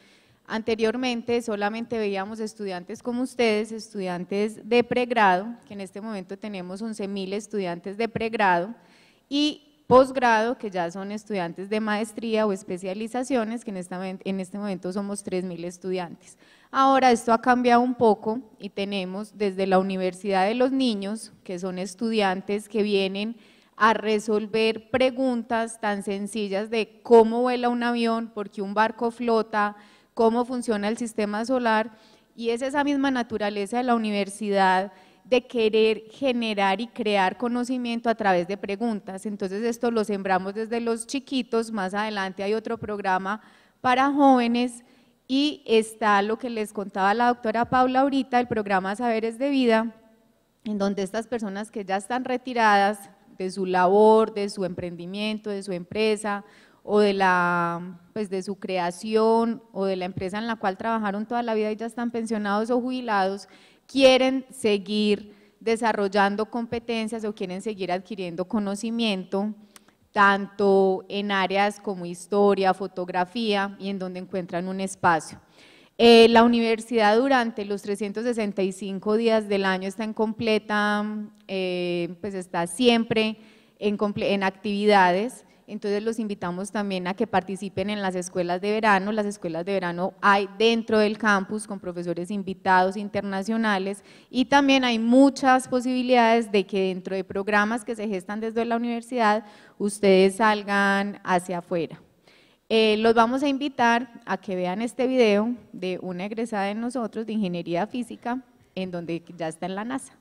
Anteriormente solamente veíamos estudiantes como ustedes, estudiantes de pregrado, que en este momento tenemos 11.000 estudiantes de pregrado, y posgrado, que ya son estudiantes de maestría o especializaciones, que en este momento somos 3.000 estudiantes. Ahora esto ha cambiado un poco y tenemos desde la Universidad de los Niños, que son estudiantes que vienen a resolver preguntas tan sencillas de cómo vuela un avión, por qué un barco flota, cómo funciona el sistema solar, y es esa misma naturaleza de la universidad de querer generar y crear conocimiento a través de preguntas. Entonces esto lo sembramos desde los chiquitos, más adelante hay otro programa para jóvenes y está lo que les contaba la doctora Paula ahorita, el programa Saberes de Vida, en donde estas personas que ya están retiradas de su labor, de su emprendimiento, de su empresa, o de su creación o de la empresa en la cual trabajaron toda la vida y ya están pensionados o jubilados, quieren seguir desarrollando competencias o quieren seguir adquiriendo conocimiento, tanto en áreas como historia, fotografía y en donde encuentran un espacio. La universidad durante los 365 días del año está en completa, pues está siempre en actividades. Entonces los invitamos también a que participen en las escuelas de verano. Las escuelas de verano hay dentro del campus con profesores invitados internacionales y también hay muchas posibilidades de que dentro de programas que se gestan desde la universidad ustedes salgan hacia afuera. Los vamos a invitar a que vean este video de una egresada de nosotros de Ingeniería Física en donde ya está en la NASA.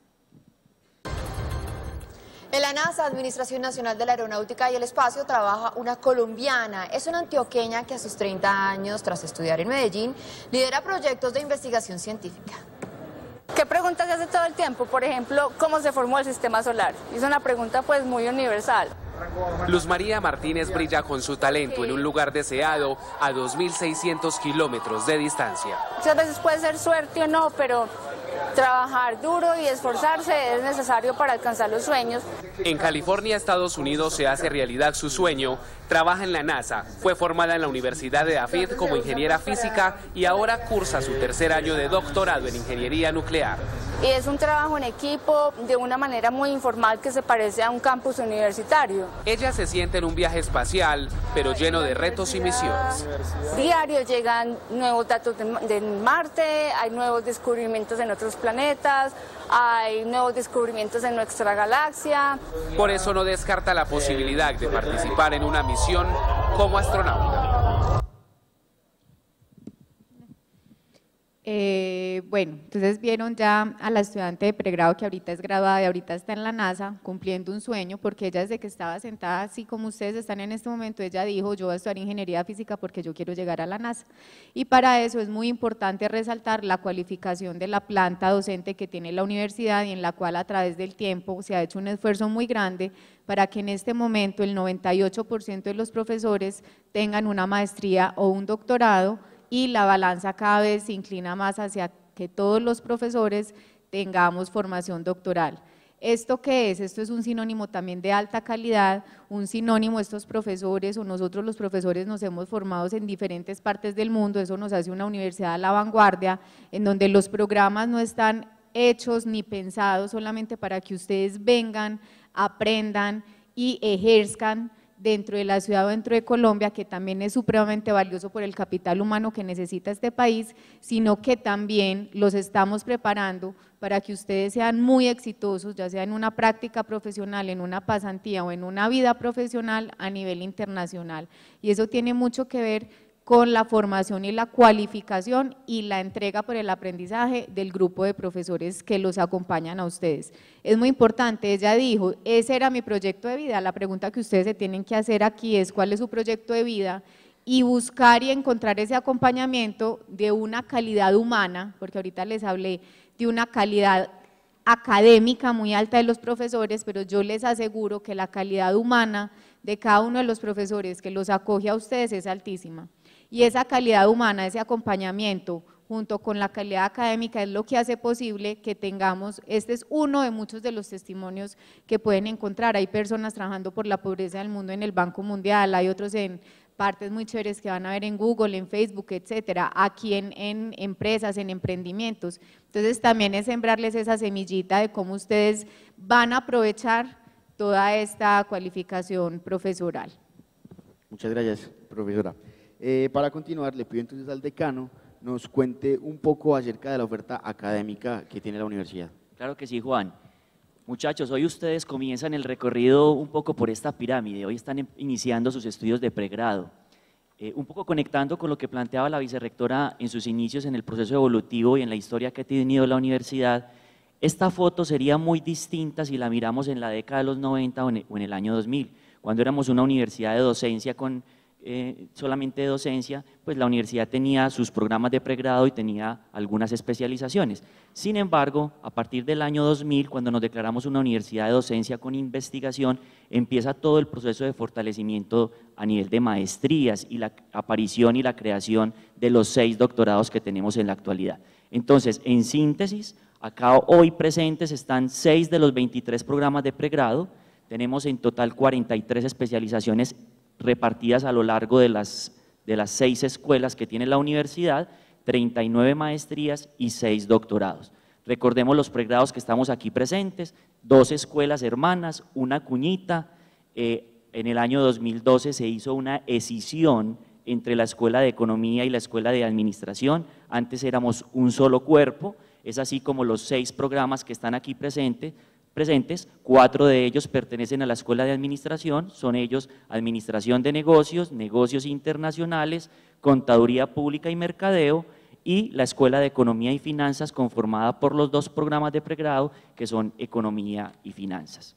En la NASA, Administración Nacional de la Aeronáutica y el Espacio, trabaja una colombiana. Es una antioqueña que a sus 30 años, tras estudiar en Medellín, lidera proyectos de investigación científica. ¿Qué preguntas se hace todo el tiempo? Por ejemplo, ¿cómo se formó el sistema solar? Es una pregunta pues muy universal. Luz María Martínez brilla con su talento en un lugar deseado a 2.600 kilómetros de distancia. Muchas veces puede ser suerte o no, pero trabajar duro y esforzarse es necesario para alcanzar los sueños. En California, Estados Unidos, se hace realidad su sueño. Trabaja en la NASA, fue formada en la Universidad de AFIT como ingeniera física y ahora cursa su tercer año de doctorado en ingeniería nuclear. Y es un trabajo en equipo de una manera muy informal que se parece a un campus universitario. Ella se siente en un viaje espacial, pero lleno de retos y misiones. Diario llegan nuevos datos de Marte, hay nuevos descubrimientos en otros planetas, hay nuevos descubrimientos en nuestra galaxia. Por eso no descarta la posibilidad de participar en una misión como astronauta. Bueno, entonces vieron ya a la estudiante de pregrado que ahorita es graduada y ahorita está en la NASA cumpliendo un sueño, porque ella desde que estaba sentada así como ustedes están en este momento, ella dijo: yo voy a estudiar ingeniería física porque yo quiero llegar a la NASA. Y para eso es muy importante resaltar la cualificación de la planta docente que tiene la universidad y en la cual a través del tiempo se ha hecho un esfuerzo muy grande para que en este momento el 98% de los profesores tengan una maestría o un doctorado, y la balanza cada vez se inclina más hacia que todos los profesores tengamos formación doctoral. ¿Esto qué es? Esto es un sinónimo también de alta calidad, un sinónimo, estos profesores o nosotros los profesores nos hemos formado en diferentes partes del mundo, eso nos hace una universidad a la vanguardia, en donde los programas no están hechos ni pensados solamente para que ustedes vengan, aprendan y ejerzcan dentro de la ciudad o dentro de Colombia, que también es supremamente valioso por el capital humano que necesita este país, sino que también los estamos preparando para que ustedes sean muy exitosos, ya sea en una práctica profesional, en una pasantía o en una vida profesional a nivel internacional. Y eso tiene mucho que ver con la formación y la cualificación y la entrega por el aprendizaje del grupo de profesores que los acompañan a ustedes. Es muy importante, ella dijo, ese era mi proyecto de vida. La pregunta que ustedes se tienen que hacer aquí es cuál es su proyecto de vida y buscar y encontrar ese acompañamiento de una calidad humana, porque ahorita les hablé de una calidad académica muy alta de los profesores, pero yo les aseguro que la calidad humana de cada uno de los profesores que los acoge a ustedes es altísima. Y esa calidad humana, ese acompañamiento, junto con la calidad académica, es lo que hace posible que tengamos, este es uno de muchos de los testimonios que pueden encontrar. Hay personas trabajando por la pobreza del mundo en el Banco Mundial, hay otros en partes muy chéveres que van a ver en Google, en Facebook, etcétera, aquí en empresas, en emprendimientos. Entonces también es sembrarles esa semillita de cómo ustedes van a aprovechar toda esta cualificación profesoral. Muchas gracias, profesora. Para continuar, le pido entonces al decano nos cuente un poco acerca de la oferta académica que tiene la universidad. Claro que sí, Juan. Muchachos, hoy ustedes comienzan el recorrido un poco por esta pirámide, hoy están iniciando sus estudios de pregrado. Un poco conectando con lo que planteaba la vicerrectora en sus inicios en el proceso evolutivo y en la historia que ha tenido la universidad, esta foto sería muy distinta si la miramos en la década de los 90 o en el año 2000, cuando éramos una universidad de docencia con solamente de docencia, pues la universidad tenía sus programas de pregrado y tenía algunas especializaciones. Sin embargo, a partir del año 2000, cuando nos declaramos una universidad de docencia con investigación, empieza todo el proceso de fortalecimiento a nivel de maestrías y la aparición y la creación de los 6 doctorados que tenemos en la actualidad. Entonces, en síntesis, acá hoy presentes están 6 de los 23 programas de pregrado, tenemos en total 43 especializaciones repartidas a lo largo de las 6 escuelas que tiene la universidad, 39 maestrías y 6 doctorados. Recordemos los pregrados que estamos aquí presentes, 2 escuelas hermanas, una cuñita. En el año 2012 se hizo una escisión entre la Escuela de Economía y la Escuela de Administración, antes éramos un solo cuerpo, es así como los 6 programas que están aquí presentes, 4 de ellos pertenecen a la Escuela de Administración, son ellos Administración de Negocios, Negocios Internacionales, Contaduría Pública y Mercadeo, y la Escuela de Economía y Finanzas conformada por los 2 programas de pregrado que son Economía y Finanzas.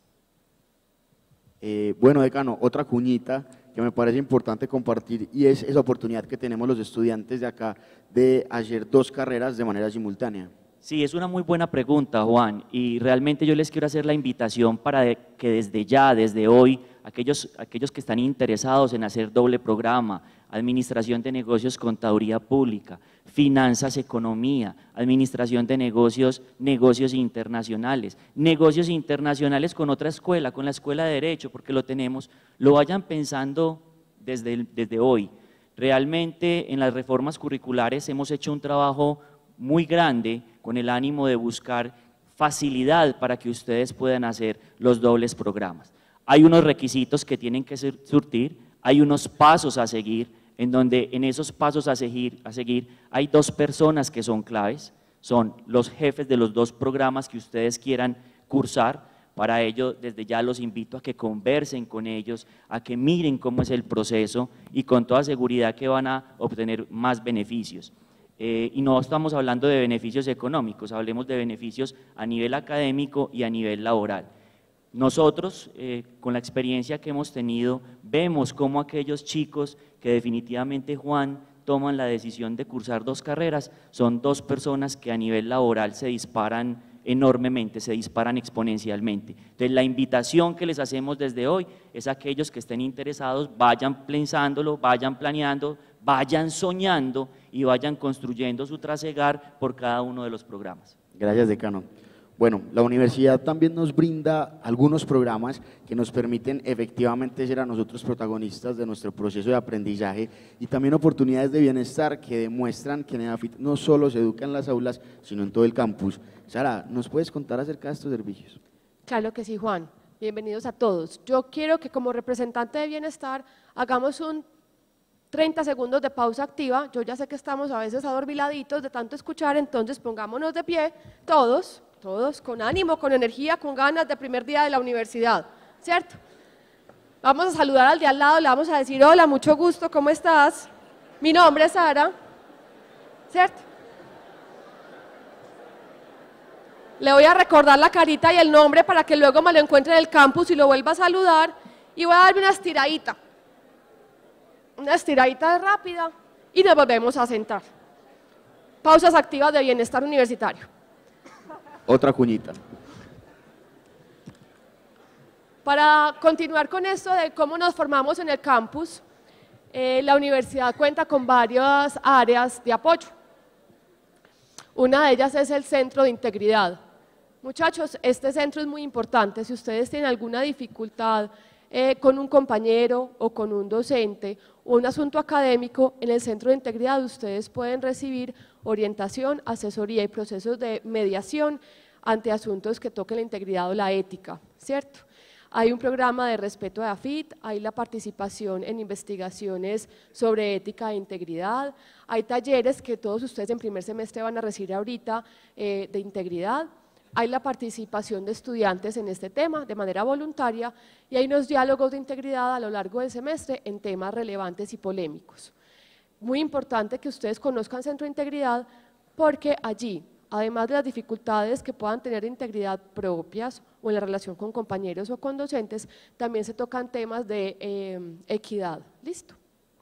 Bueno, decano, otra cuñita que me parece importante compartir y es esa oportunidad que tenemos los estudiantes de acá de hacer 2 carreras de manera simultánea. Sí, es una muy buena pregunta, Juan, y realmente yo les quiero hacer la invitación para que desde ya, desde hoy, aquellos que están interesados en hacer doble programa, Administración de Negocios, Contaduría Pública, Finanzas, Economía, Administración de Negocios, Negocios Internacionales, Negocios Internacionales con otra escuela, con la Escuela de Derecho, porque lo tenemos, lo vayan pensando desde hoy. Realmente en las reformas curriculares hemos hecho un trabajo muy grande con el ánimo de buscar facilidad para que ustedes puedan hacer los dobles programas. Hay unos requisitos que tienen que surtir, hay unos pasos a seguir, en donde en esos pasos a seguir hay 2 personas que son claves, son los jefes de los 2 programas que ustedes quieran cursar. Para ello, desde ya los invito a que conversen con ellos, a que miren cómo es el proceso y con toda seguridad que van a obtener más beneficios. Y no estamos hablando de beneficios económicos, hablemos de beneficios a nivel académico y a nivel laboral. Nosotros, con la experiencia que hemos tenido, vemos cómo aquellos chicos que definitivamente, Juan, toman la decisión de cursar 2 carreras, son 2 personas que a nivel laboral se disparan enormemente, se disparan exponencialmente. Entonces, la invitación que les hacemos desde hoy es a aquellos que estén interesados, vayan pensándolo, vayan planeando, vayan soñando y vayan construyendo su trasegar por cada uno de los programas. Gracias, decano. Bueno, la universidad también nos brinda algunos programas que nos permiten efectivamente ser a nosotros protagonistas de nuestro proceso de aprendizaje y también oportunidades de bienestar que demuestran que en EAFIT no solo se educa en las aulas, sino en todo el campus. Sara, ¿nos puedes contar acerca de estos servicios? Claro que sí, Juan. Bienvenidos a todos. Yo quiero que como representante de bienestar hagamos un 30 segundos de pausa activa. Yo ya sé que estamos a veces adormiladitos de tanto escuchar, entonces pongámonos de pie, todos con ánimo, con energía, con ganas de primer día de la universidad, ¿cierto? Vamos a saludar al de al lado, le vamos a decir, hola, mucho gusto, ¿cómo estás? Mi nombre es Sara, ¿cierto? Le voy a recordar la carita y el nombre para que luego me lo encuentre en el campus y lo vuelva a saludar y voy a darme una estiradita rápida y nos volvemos a sentar. Pausas activas de bienestar universitario. Otra cuñita. Para continuar con esto de cómo nos formamos en el campus, la universidad cuenta con varias áreas de apoyo. Una de ellas es el Centro de Integridad. Muchachos, este centro es muy importante. Si ustedes tienen alguna dificultad con un compañero o con un docente o un asunto académico, en el Centro de Integridad ustedes pueden recibir orientación, asesoría y procesos de mediación ante asuntos que toquen la integridad o la ética, ¿cierto? Hay un programa de respeto de AFIT, hay la participación en investigaciones sobre ética e integridad, hay talleres que todos ustedes en primer semestre van a recibir ahorita de integridad, hay la participación de estudiantes en este tema de manera voluntaria y hay unos diálogos de integridad a lo largo del semestre en temas relevantes y polémicos. Muy importante que ustedes conozcan Centro de Integridad porque allí, además de las dificultades que puedan tener de integridad propias o en la relación con compañeros o con docentes, también se tocan temas de equidad. ¿Listo?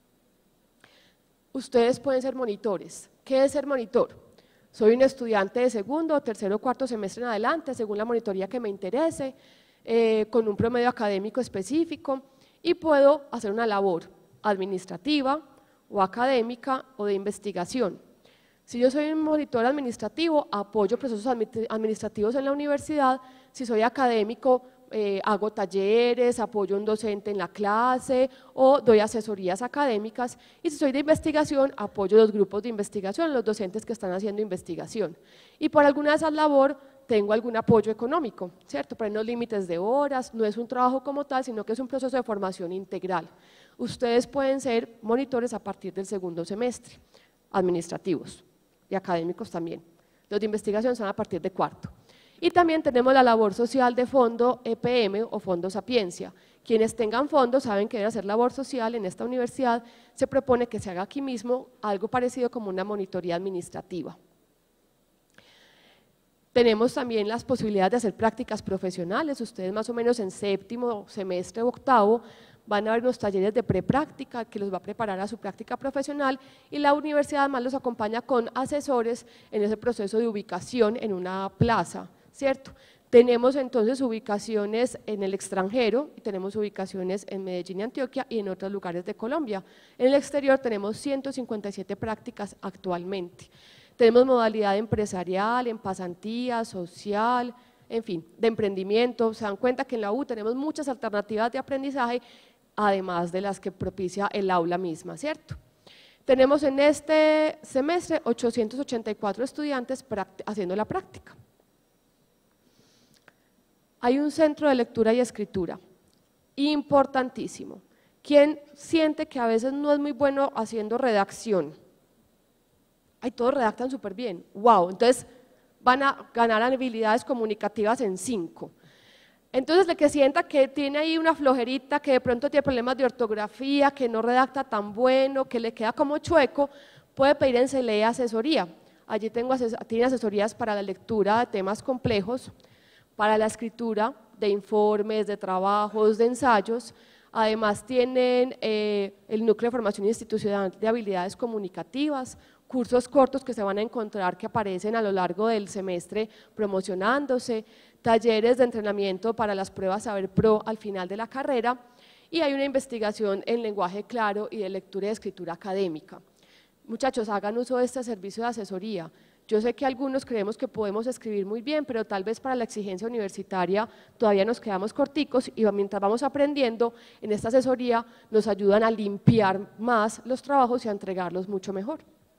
Ustedes pueden ser monitores. ¿Qué es ser monitor? Soy un estudiante de segundo, tercero o cuarto semestre en adelante, según la monitoría que me interese, con un promedio académico específico y puedo hacer una labor administrativa o académica o de investigación. Si yo soy un monitor administrativo, apoyo procesos administrativos en la universidad. Si soy académico, hago talleres, apoyo a un docente en la clase o doy asesorías académicas. Y si soy de investigación, apoyo los grupos de investigación, los docentes que están haciendo investigación. Y por alguna de esas labores tengo algún apoyo económico, ¿cierto? Pero en los límites de horas, no es un trabajo como tal, sino que es un proceso de formación integral. Ustedes pueden ser monitores a partir del segundo semestre, administrativos y académicos también. Los de investigación son a partir de cuarto. Y también tenemos la labor social de fondo EPM o Fondo Sapiencia. Quienes tengan fondos saben que deben hacer labor social en esta universidad. Se propone que se haga aquí mismo algo parecido como una monitoría administrativa. Tenemos también las posibilidades de hacer prácticas profesionales. Ustedes más o menos en séptimo semestre o octavo van a ver unos talleres de prepráctica que los va a preparar a su práctica profesional y la universidad además los acompaña con asesores en ese proceso de ubicación en una plaza, ¿cierto? Tenemos entonces ubicaciones en el extranjero y tenemos ubicaciones en Medellín y Antioquia y en otros lugares de Colombia. En el exterior tenemos 157 prácticas actualmente. Tenemos modalidad empresarial, en pasantía, social, en fin, de emprendimiento. Se dan cuenta que en la U tenemos muchas alternativas de aprendizaje, además de las que propicia el aula misma, ¿cierto? Tenemos en este semestre 884 estudiantes haciendo la práctica. Hay un centro de lectura y escritura, importantísimo. ¿Quién siente que a veces no es muy bueno haciendo redacción? Ay, todos redactan súper bien, wow, entonces van a ganar habilidades comunicativas en 5. Entonces, el que sienta que tiene ahí una flojerita, que de pronto tiene problemas de ortografía, que no redacta tan bueno, que le queda como chueco, puede pedir en CELEA asesoría. Allí tiene asesorías para la lectura de temas complejos, para la escritura de informes, de trabajos, de ensayos. Además tienen el núcleo de formación institucional de habilidades comunicativas, cursos cortos que se van a encontrar que aparecen a lo largo del semestre promocionándose, talleres de entrenamiento para las pruebas Saber Pro al final de la carrera y hay una investigación en lenguaje claro y de lectura y escritura académica. Muchachos, hagan uso de este servicio de asesoría. Yo sé que algunos creemos que podemos escribir muy bien, pero tal vez para la exigencia universitaria todavía nos quedamos corticos y mientras vamos aprendiendo, en esta asesoría nos ayudan a limpiar más los trabajos y a entregarlos mucho mejor.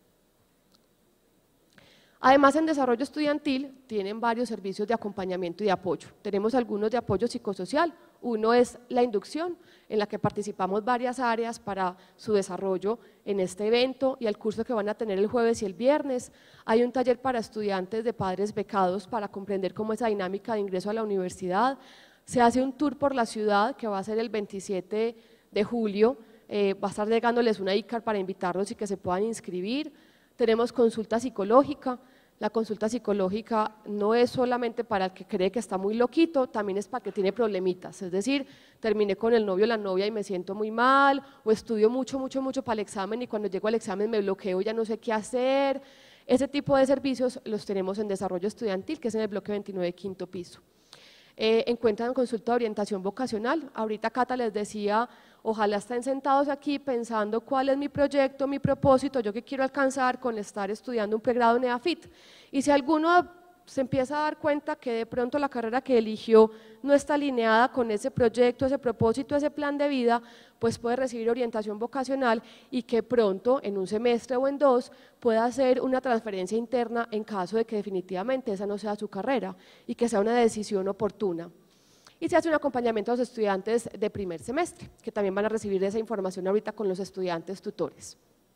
Además, en desarrollo estudiantil tienen varios servicios de acompañamiento y de apoyo. Tenemos algunos de apoyo psicosocial. Uno es la inducción, en la que participamos varias áreas para su desarrollo en este evento y el curso que van a tener el jueves y el viernes. Hay un taller para estudiantes de padres becados para comprender cómo es la dinámica de ingreso a la universidad. Se hace un tour por la ciudad que va a ser el 27 de julio. Va a estar llegándoles una ICAR para invitarlos y que se puedan inscribir. Tenemos consulta psicológica. La consulta psicológica no es solamente para el que cree que está muy loquito, también es para el que tiene problemitas, es decir, terminé con el novio o la novia y me siento muy mal, o estudio mucho para el examen y cuando llego al examen me bloqueo, ya no sé qué hacer. Ese tipo de servicios los tenemos en desarrollo estudiantil, que es en el bloque 29, quinto piso. Encuentran consulta de orientación vocacional. Ahorita Cata les decía, ojalá estén sentados aquí pensando cuál es mi proyecto, mi propósito, yo qué quiero alcanzar con estar estudiando un pregrado en EAFIT. Y si alguno se empieza a dar cuenta que de pronto la carrera que eligió no está alineada con ese proyecto, ese propósito, ese plan de vida, pues puede recibir orientación vocacional y que pronto, en un semestre o en 2, pueda hacer una transferencia interna en caso de que definitivamente esa no sea su carrera y que sea una decisión oportuna. Y se hace un acompañamiento a los estudiantes de primer semestre, que también van a recibir esa información ahorita con los estudiantes tutores.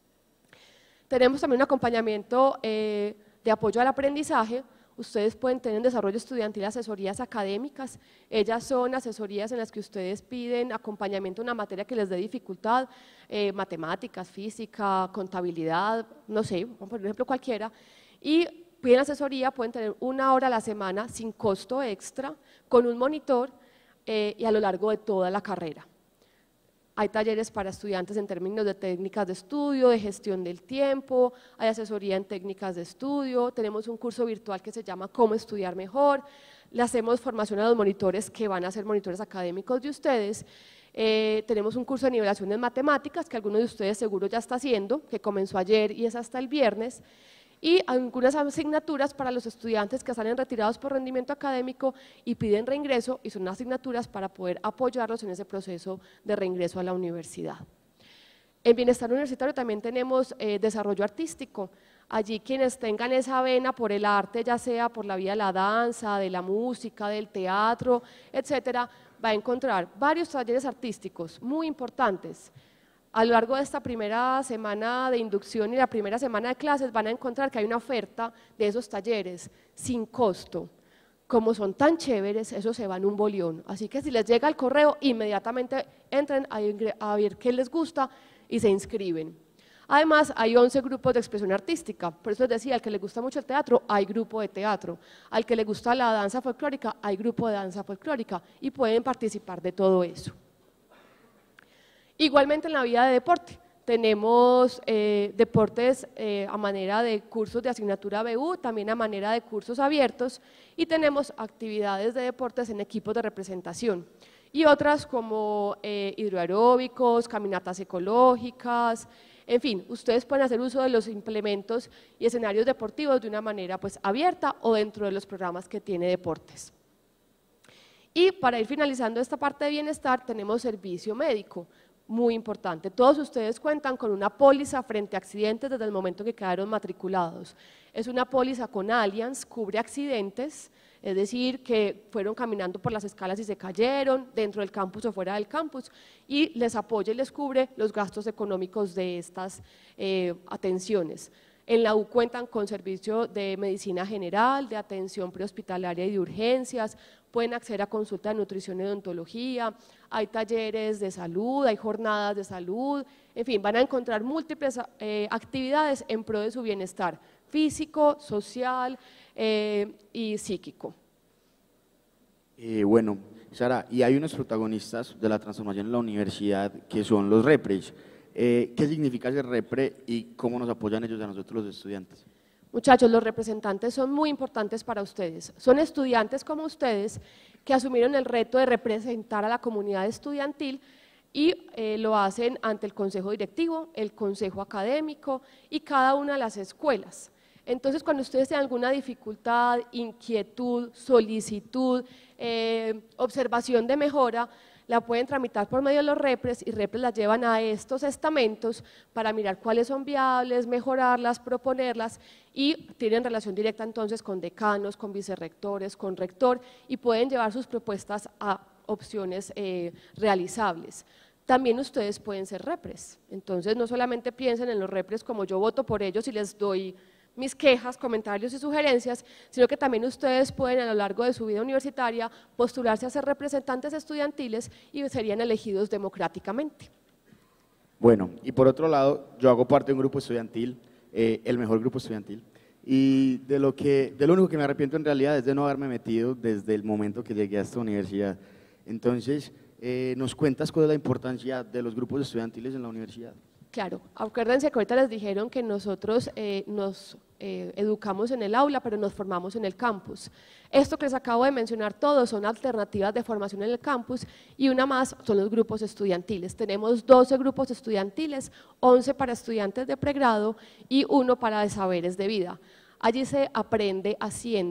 Tenemos también un acompañamiento de apoyo al aprendizaje. Ustedes pueden tener en desarrollo estudiantil asesorías académicas. Ellas son asesorías en las que ustedes piden acompañamiento en una materia que les dé dificultad, matemáticas, física, contabilidad, no sé, por ejemplo cualquiera, y piden asesoría, pueden tener 1 hora a la semana sin costo extra, con un monitor y a lo largo de toda la carrera. Hay talleres para estudiantes en términos de técnicas de estudio, de gestión del tiempo, hay asesoría en técnicas de estudio, tenemos un curso virtual que se llama Cómo estudiar mejor, le hacemos formación a los monitores que van a ser monitores académicos de ustedes, tenemos un curso de nivelación en matemáticas que alguno de ustedes seguro ya está haciendo, que comenzó ayer y es hasta el viernes, y algunas asignaturas para los estudiantes que salen retirados por rendimiento académico y piden reingreso, y son asignaturas para poder apoyarlos en ese proceso de reingreso a la universidad. En Bienestar Universitario también tenemos desarrollo artístico. Allí quienes tengan esa vena por el arte, ya sea por la vía de la danza, de la música, del teatro, etcétera, va a encontrar varios talleres artísticos muy importantes. A lo largo de esta primera semana de inducción y la primera semana de clases van a encontrar que hay una oferta de esos talleres sin costo. Como son tan chéveres, eso se va en un bolión. Así que si les llega el correo, inmediatamente entren a ver qué les gusta y se inscriben. Además, hay 11 grupos de expresión artística. Por eso les decía, al que le gusta mucho el teatro, hay grupo de teatro. Al que le gusta la danza folclórica, hay grupo de danza folclórica y pueden participar de todo eso. Igualmente en la vía de deporte, tenemos deportes a manera de cursos de asignatura BU, también a manera de cursos abiertos, y tenemos actividades de deportes en equipos de representación y otras como hidroaeróbicos, caminatas ecológicas, en fin, ustedes pueden hacer uso de los implementos y escenarios deportivos de una manera pues abierta o dentro de los programas que tiene deportes. Y para ir finalizando esta parte de bienestar tenemos servicio médico. Muy importante, todos ustedes cuentan con una póliza frente a accidentes desde el momento que quedaron matriculados. Es una póliza con Allianz, cubre accidentes, es decir, que fueron caminando por las escalas y se cayeron, dentro del campus o fuera del campus, y les apoya y les cubre los gastos económicos de estas atenciones. En la U cuentan con servicio de medicina general, de atención prehospitalaria y de urgencias, pueden acceder a consulta de nutrición y odontología, hay talleres de salud, hay jornadas de salud, en fin, van a encontrar múltiples actividades en pro de su bienestar físico, social y psíquico. Bueno, Sara, y hay unos protagonistas de la transformación en la universidad que son los repres. ¿Qué significa ser repre y cómo nos apoyan ellos a nosotros los estudiantes? Muchachos, los representantes son muy importantes para ustedes. Son estudiantes como ustedes que asumieron el reto de representar a la comunidad estudiantil y lo hacen ante el consejo directivo, el consejo académico y cada una de las escuelas. Entonces, cuando ustedes tengan alguna dificultad, inquietud, solicitud, observación de mejora, la pueden tramitar por medio de los repres y repres la llevan a estos estamentos para mirar cuáles son viables, mejorarlas, proponerlas y tienen relación directa entonces con decanos, con vicerrectores, con rector y pueden llevar sus propuestas a opciones realizables. También ustedes pueden ser repres, entonces no solamente piensen en los repres como yo voto por ellos y les doy mis quejas, comentarios y sugerencias, sino que también ustedes pueden a lo largo de su vida universitaria postularse a ser representantes estudiantiles y serían elegidos democráticamente. Bueno, y por otro lado, yo hago parte de un grupo estudiantil, el mejor grupo estudiantil, y de lo único que me arrepiento en realidad es de no haberme metido desde el momento que llegué a esta universidad. Entonces, ¿nos cuentas cuál es la importancia de los grupos estudiantiles en la universidad? Claro, acuérdense que ahorita les dijeron que nosotros nos educamos en el aula, pero nos formamos en el campus. Esto que les acabo de mencionar todos son alternativas de formación en el campus y una más son los grupos estudiantiles. Tenemos 12 grupos estudiantiles, 11 para estudiantes de pregrado y 1 para de saberes de vida. Allí se aprende haciendo,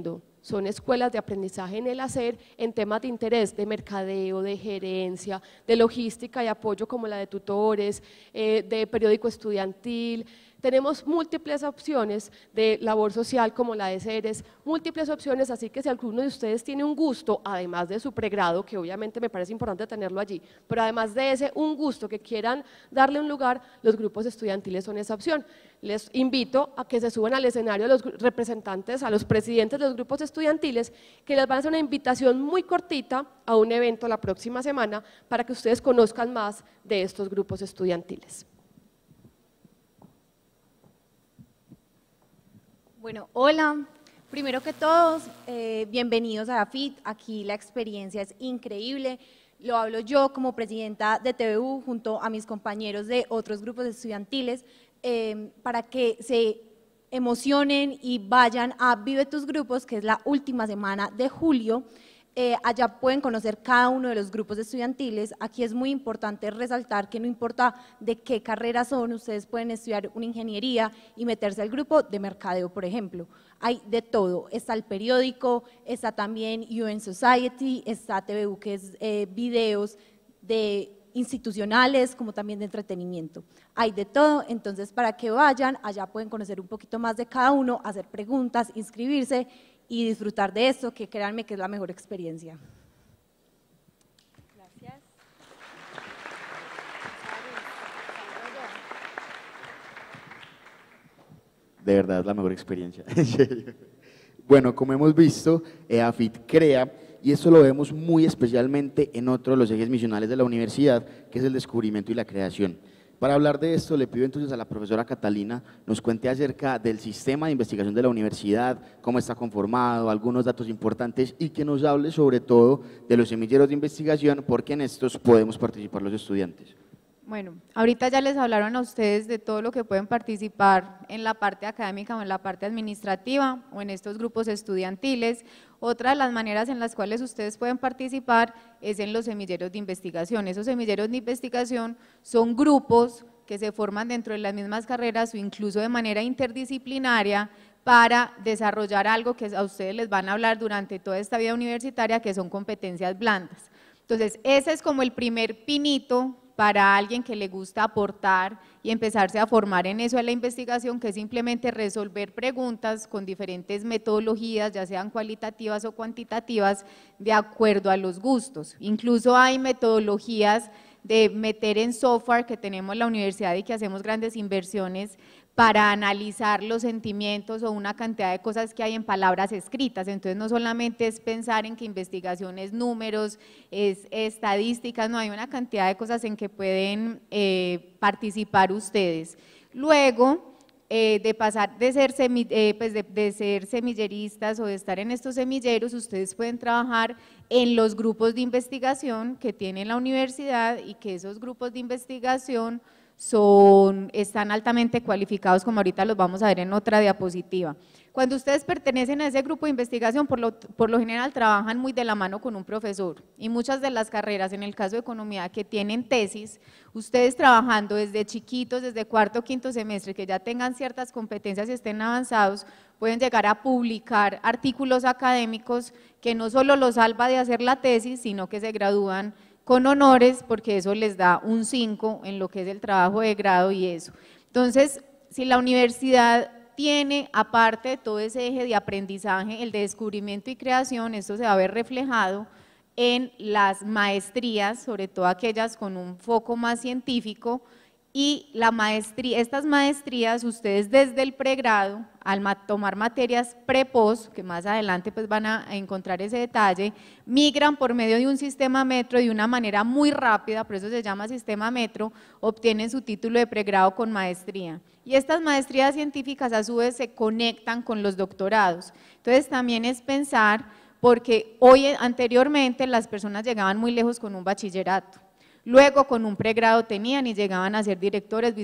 son escuelas de aprendizaje en el hacer en temas de interés, de mercadeo, de gerencia, de logística y apoyo como la de tutores, de periódico estudiantil. Tenemos múltiples opciones de labor social como la de SERES, múltiples opciones, así que si alguno de ustedes tiene un gusto, además de su pregrado, que obviamente me parece importante tenerlo allí, pero además de ese un gusto que quieran darle un lugar, los grupos estudiantiles son esa opción. Les invito a que se suban al escenario a los representantes, a los presidentes de los grupos estudiantiles, que les van a hacer una invitación muy cortita a un evento la próxima semana para que ustedes conozcan más de estos grupos estudiantiles. Bueno, hola, primero que todos, bienvenidos a AFIT, aquí la experiencia es increíble, lo hablo yo como presidenta de TVU junto a mis compañeros de otros grupos estudiantiles, para que se emocionen y vayan a Vive tus Grupos, que es la última semana de julio. Allá pueden conocer cada uno de los grupos estudiantiles. Aquí es muy importante resaltar que no importa de qué carrera son, ustedes pueden estudiar una ingeniería y meterse al grupo de mercadeo, por ejemplo. Hay de todo, está el periódico, está también UN Society, está TVU, que es videos de institucionales como también de entretenimiento. Hay de todo, entonces para que vayan, allá pueden conocer un poquito más de cada uno, hacer preguntas, inscribirse y disfrutar de esto, que créanme que es la mejor experiencia. Gracias. De verdad es la mejor experiencia. Bueno, como hemos visto, AFIT crea, y esto lo vemos muy especialmente en otro de los ejes misionales de la universidad, que es el descubrimiento y la creación. Para hablar de esto, le pido entonces a la profesora Catalina nos cuente acerca del sistema de investigación de la universidad, cómo está conformado, algunos datos importantes y que nos hable sobre todo de los semilleros de investigación, porque en estos podemos participar los estudiantes. Bueno, ahorita ya les hablaron a ustedes de todo lo que pueden participar en la parte académica o en la parte administrativa o en estos grupos estudiantiles. Otra de las maneras en las cuales ustedes pueden participar es en los semilleros de investigación. Esos semilleros de investigación son grupos que se forman dentro de las mismas carreras o incluso de manera interdisciplinaria para desarrollar algo que a ustedes les van a hablar durante toda esta vida universitaria, que son competencias blandas. Entonces, ese es como el primer pinito para alguien que le gusta aportar y empezarse a formar en eso de la investigación, que es simplemente resolver preguntas con diferentes metodologías, ya sean cualitativas o cuantitativas, de acuerdo a los gustos. Incluso hay metodologías de meter en software que tenemos en la universidad y que hacemos grandes inversiones para analizar los sentimientos o una cantidad de cosas que hay en palabras escritas. Entonces no solamente es pensar en que investigación es números, es estadísticas, no, hay una cantidad de cosas en que pueden participar ustedes. Luego de pasar de ser, de ser semilleristas o de estar en estos semilleros, ustedes pueden trabajar en los grupos de investigación que tiene la universidad y que esos grupos de investigación están altamente cualificados, como ahorita los vamos a ver en otra diapositiva. Cuando ustedes pertenecen a ese grupo de investigación, por lo general trabajan muy de la mano con un profesor, y muchas de las carreras, en el caso de economía, que tienen tesis, ustedes trabajando desde chiquitos, desde cuarto o quinto semestre, que ya tengan ciertas competencias y estén avanzados, pueden llegar a publicar artículos académicos que no solo los salva de hacer la tesis, sino que se gradúan con honores, porque eso les da un 5 en lo que es el trabajo de grado y eso. Entonces, si la universidad tiene, aparte de todo ese eje de aprendizaje, el de descubrimiento y creación, esto se va a ver reflejado en las maestrías, sobre todo aquellas con un foco más científico, y estas maestrías, ustedes desde el pregrado, al tomar materias pre-post, que más adelante pues van a encontrar ese detalle, migran por medio de un sistema metro de una manera muy rápida, por eso se llama sistema metro, obtienen su título de pregrado con maestría. Y estas maestrías científicas a su vez se conectan con los doctorados. Entonces también es pensar, porque anteriormente las personas llegaban muy lejos con un bachillerato. Luego con un pregrado tenían y llegaban a ser directores,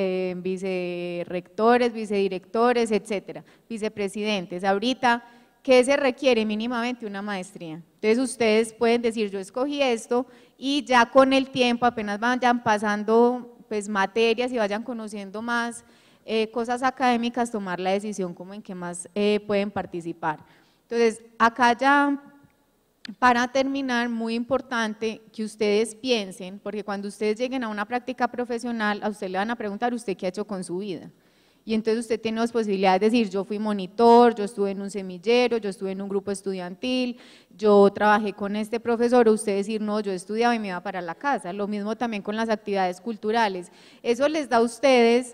vicerrectores, vicedirectores, etcétera, vicepresidentes. Ahorita, ¿qué se requiere? Mínimamente una maestría. Entonces ustedes pueden decir, yo escogí esto, y ya con el tiempo, apenas vayan pasando pues materias y vayan conociendo más cosas académicas, tomar la decisión como en qué más pueden participar. Entonces, acá ya, para terminar, muy importante que ustedes piensen, porque cuando ustedes lleguen a una práctica profesional, a usted le van a preguntar, ¿usted qué ha hecho con su vida? Y entonces usted tiene dos posibilidades de decir, yo fui monitor, yo estuve en un semillero, yo estuve en un grupo estudiantil, yo trabajé con este profesor, o usted decir, no, yo estudiaba y me iba para la casa. Lo mismo también con las actividades culturales. Eso les da a ustedes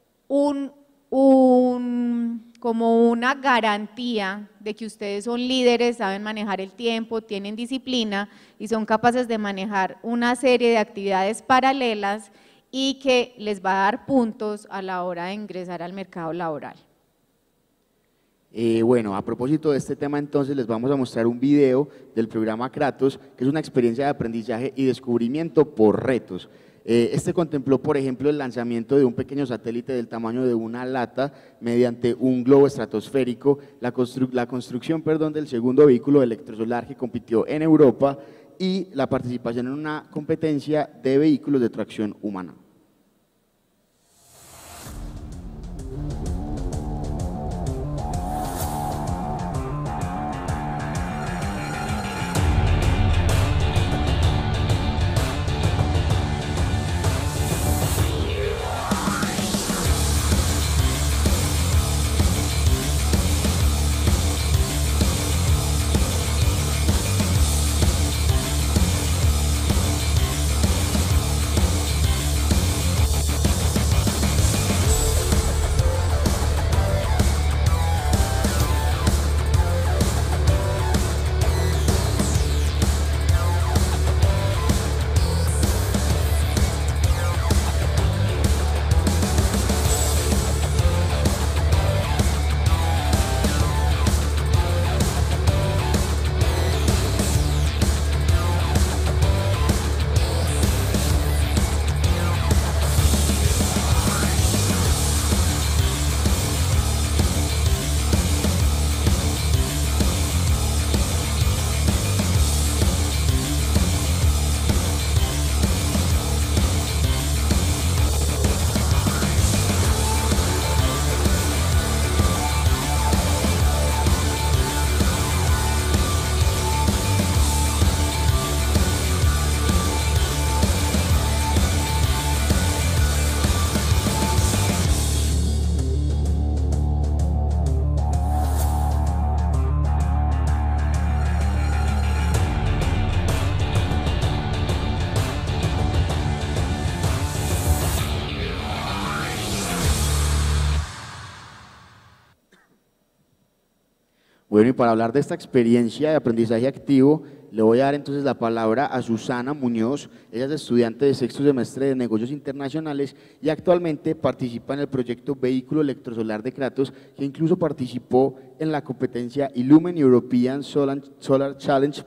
como una garantía de que ustedes son líderes, saben manejar el tiempo, tienen disciplina y son capaces de manejar una serie de actividades paralelas y que les va a dar puntos a la hora de ingresar al mercado laboral. Bueno, a propósito de este tema, entonces les vamos a mostrar un video del programa Kratos, que es una experiencia de aprendizaje y descubrimiento por retos. Este contempló, por ejemplo, el lanzamiento de un pequeño satélite del tamaño de una lata mediante un globo estratosférico, la construcción del segundo vehículo electrosolar que compitió en Europa y la participación en una competencia de vehículos de tracción humana. Bueno, y para hablar de esta experiencia de aprendizaje activo, le voy a dar entonces la palabra a Susana Muñoz. Ella es estudiante de sexto semestre de Negocios Internacionales y actualmente participa en el proyecto Vehículo Electrosolar de Kratos, que incluso participó en la competencia Illumen European Solar Challenge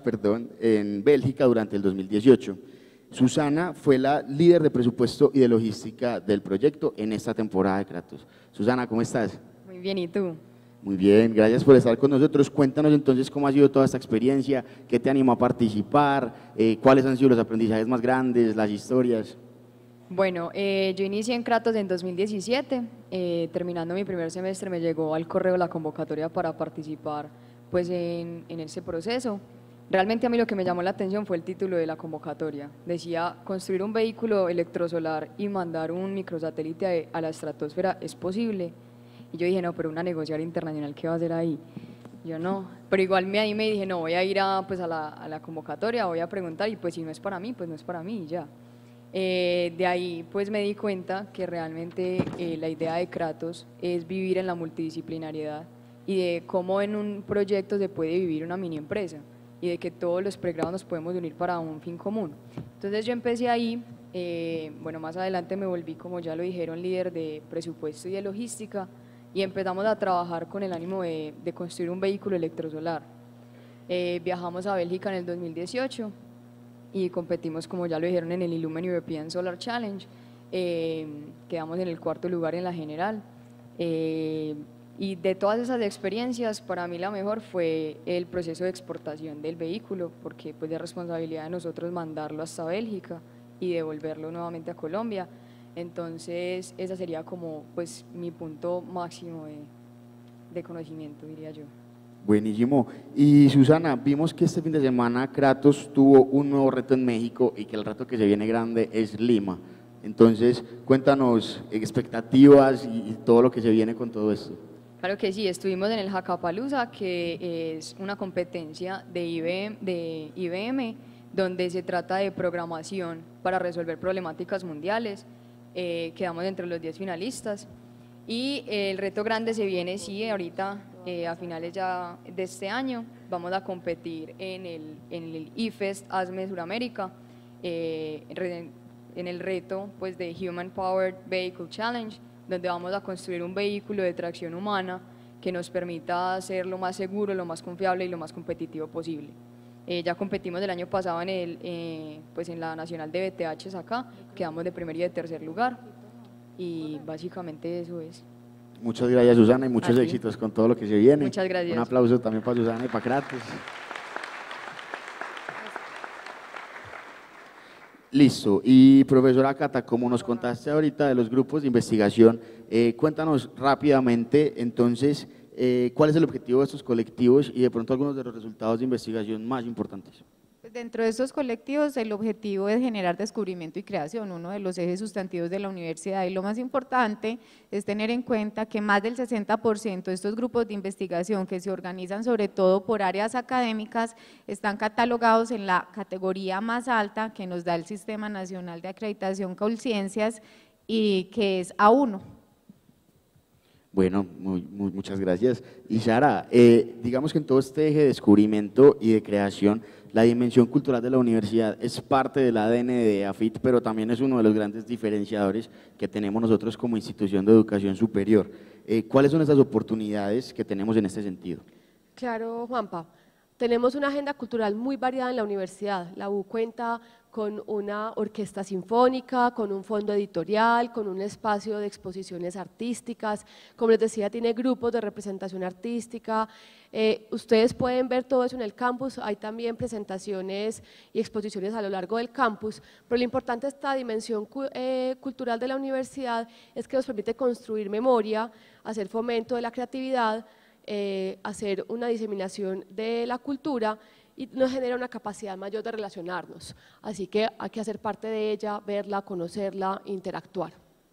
en Bélgica durante el 2018. Susana fue la líder de presupuesto y de logística del proyecto en esta temporada de Kratos. Susana, ¿cómo estás? Muy bien, ¿y tú? Muy bien, gracias por estar con nosotros. Cuéntanos entonces cómo ha sido toda esta experiencia, qué te animó a participar, cuáles han sido los aprendizajes más grandes, las historias. Bueno, yo inicié en Kratos en 2017, terminando mi primer semestre me llegó al correo la convocatoria para participar pues, en ese proceso. Realmente a mí lo que me llamó la atención fue el título de la convocatoria. Decía, construir un vehículo electrosolar y mandar un microsatélite a la estratosfera es posible. Y yo dije, no, pero una negociadora internacional, ¿qué va a hacer ahí? Yo no, pero igual ahí me dije, no, voy a ir a la convocatoria, voy a preguntar y pues si no es para mí, pues no es para mí y ya. De ahí pues me di cuenta que realmente la idea de Kratos es vivir en la multidisciplinariedad y de cómo en un proyecto se puede vivir una mini empresa y de que todos los pregrados nos podemos unir para un fin común. Entonces yo empecé ahí, bueno, más adelante me volví, como ya lo dijeron, líder de presupuesto y de logística, y empezamos a trabajar con el ánimo de construir un vehículo electrosolar. Viajamos a Bélgica en el 2018 y competimos, como ya lo dijeron, en el Illumen European Solar Challenge. Quedamos en el 4º lugar en la general. Y de todas esas experiencias, para mí la mejor fue el proceso de exportación del vehículo, porque pues es responsabilidad de nosotros mandarlo hasta Bélgica y devolverlo nuevamente a Colombia. Entonces, esa sería como pues mi punto máximo de conocimiento, diría yo. Buenísimo. Y Susana, vimos que este fin de semana Kratos tuvo un nuevo reto en México y que el reto que se viene grande es Lima. Entonces, cuéntanos expectativas y todo lo que se viene con todo esto. Claro que sí, estuvimos en el Hackapalooza, que es una competencia de IBM, donde se trata de programación para resolver problemáticas mundiales. Quedamos entre los 10 finalistas y el reto grande se viene, sí, ahorita a finales ya de este año vamos a competir en el eFest ASME Suramérica, en el reto pues, de Human Powered Vehicle Challenge, donde vamos a construir un vehículo de tracción humana que nos permita ser lo más seguro, lo más confiable y lo más competitivo posible. Ya competimos el año pasado pues en la Nacional de BTHs acá, quedamos de primer y de tercer lugar y básicamente eso es. Muchas gracias, Susana, y muchos éxitos con todo lo que se viene. Muchas gracias. Un aplauso también para Susana y para Kratos. Listo. Y profesora Cata, como nos contaste ahorita de los grupos de investigación, cuéntanos rápidamente entonces cuál es el objetivo de estos colectivos y de pronto algunos de los resultados de investigación más importantes. Dentro de estos colectivos el objetivo es generar descubrimiento y creación, uno de los ejes sustantivos de la universidad, y lo más importante es tener en cuenta que más del 60% de estos grupos de investigación que se organizan sobre todo por áreas académicas están catalogados en la categoría más alta que nos da el Sistema Nacional de Acreditación Colciencias y que es A1. Bueno, muchas gracias. Y Sara, digamos que en todo este eje de descubrimiento y de creación, la dimensión cultural de la universidad es parte del ADN de AFIT, pero también es uno de los grandes diferenciadores que tenemos nosotros como institución de educación superior. ¿Cuáles son esas oportunidades que tenemos en este sentido? Claro, Juanpa. Tenemos una agenda cultural muy variada en la universidad. La U cuenta con una orquesta sinfónica, con un fondo editorial, con un espacio de exposiciones artísticas. Como les decía, tiene grupos de representación artística. Ustedes pueden ver todo eso en el campus. Hay también presentaciones y exposiciones a lo largo del campus. Pero lo importante de esta dimensión cultural de la universidad es que nos permite construir memoria, hacer fomento de la creatividad, hacer una diseminación de la cultura y nos genera una capacidad mayor de relacionarnos. Así que hay que hacer parte de ella, verla, conocerla, interactuar.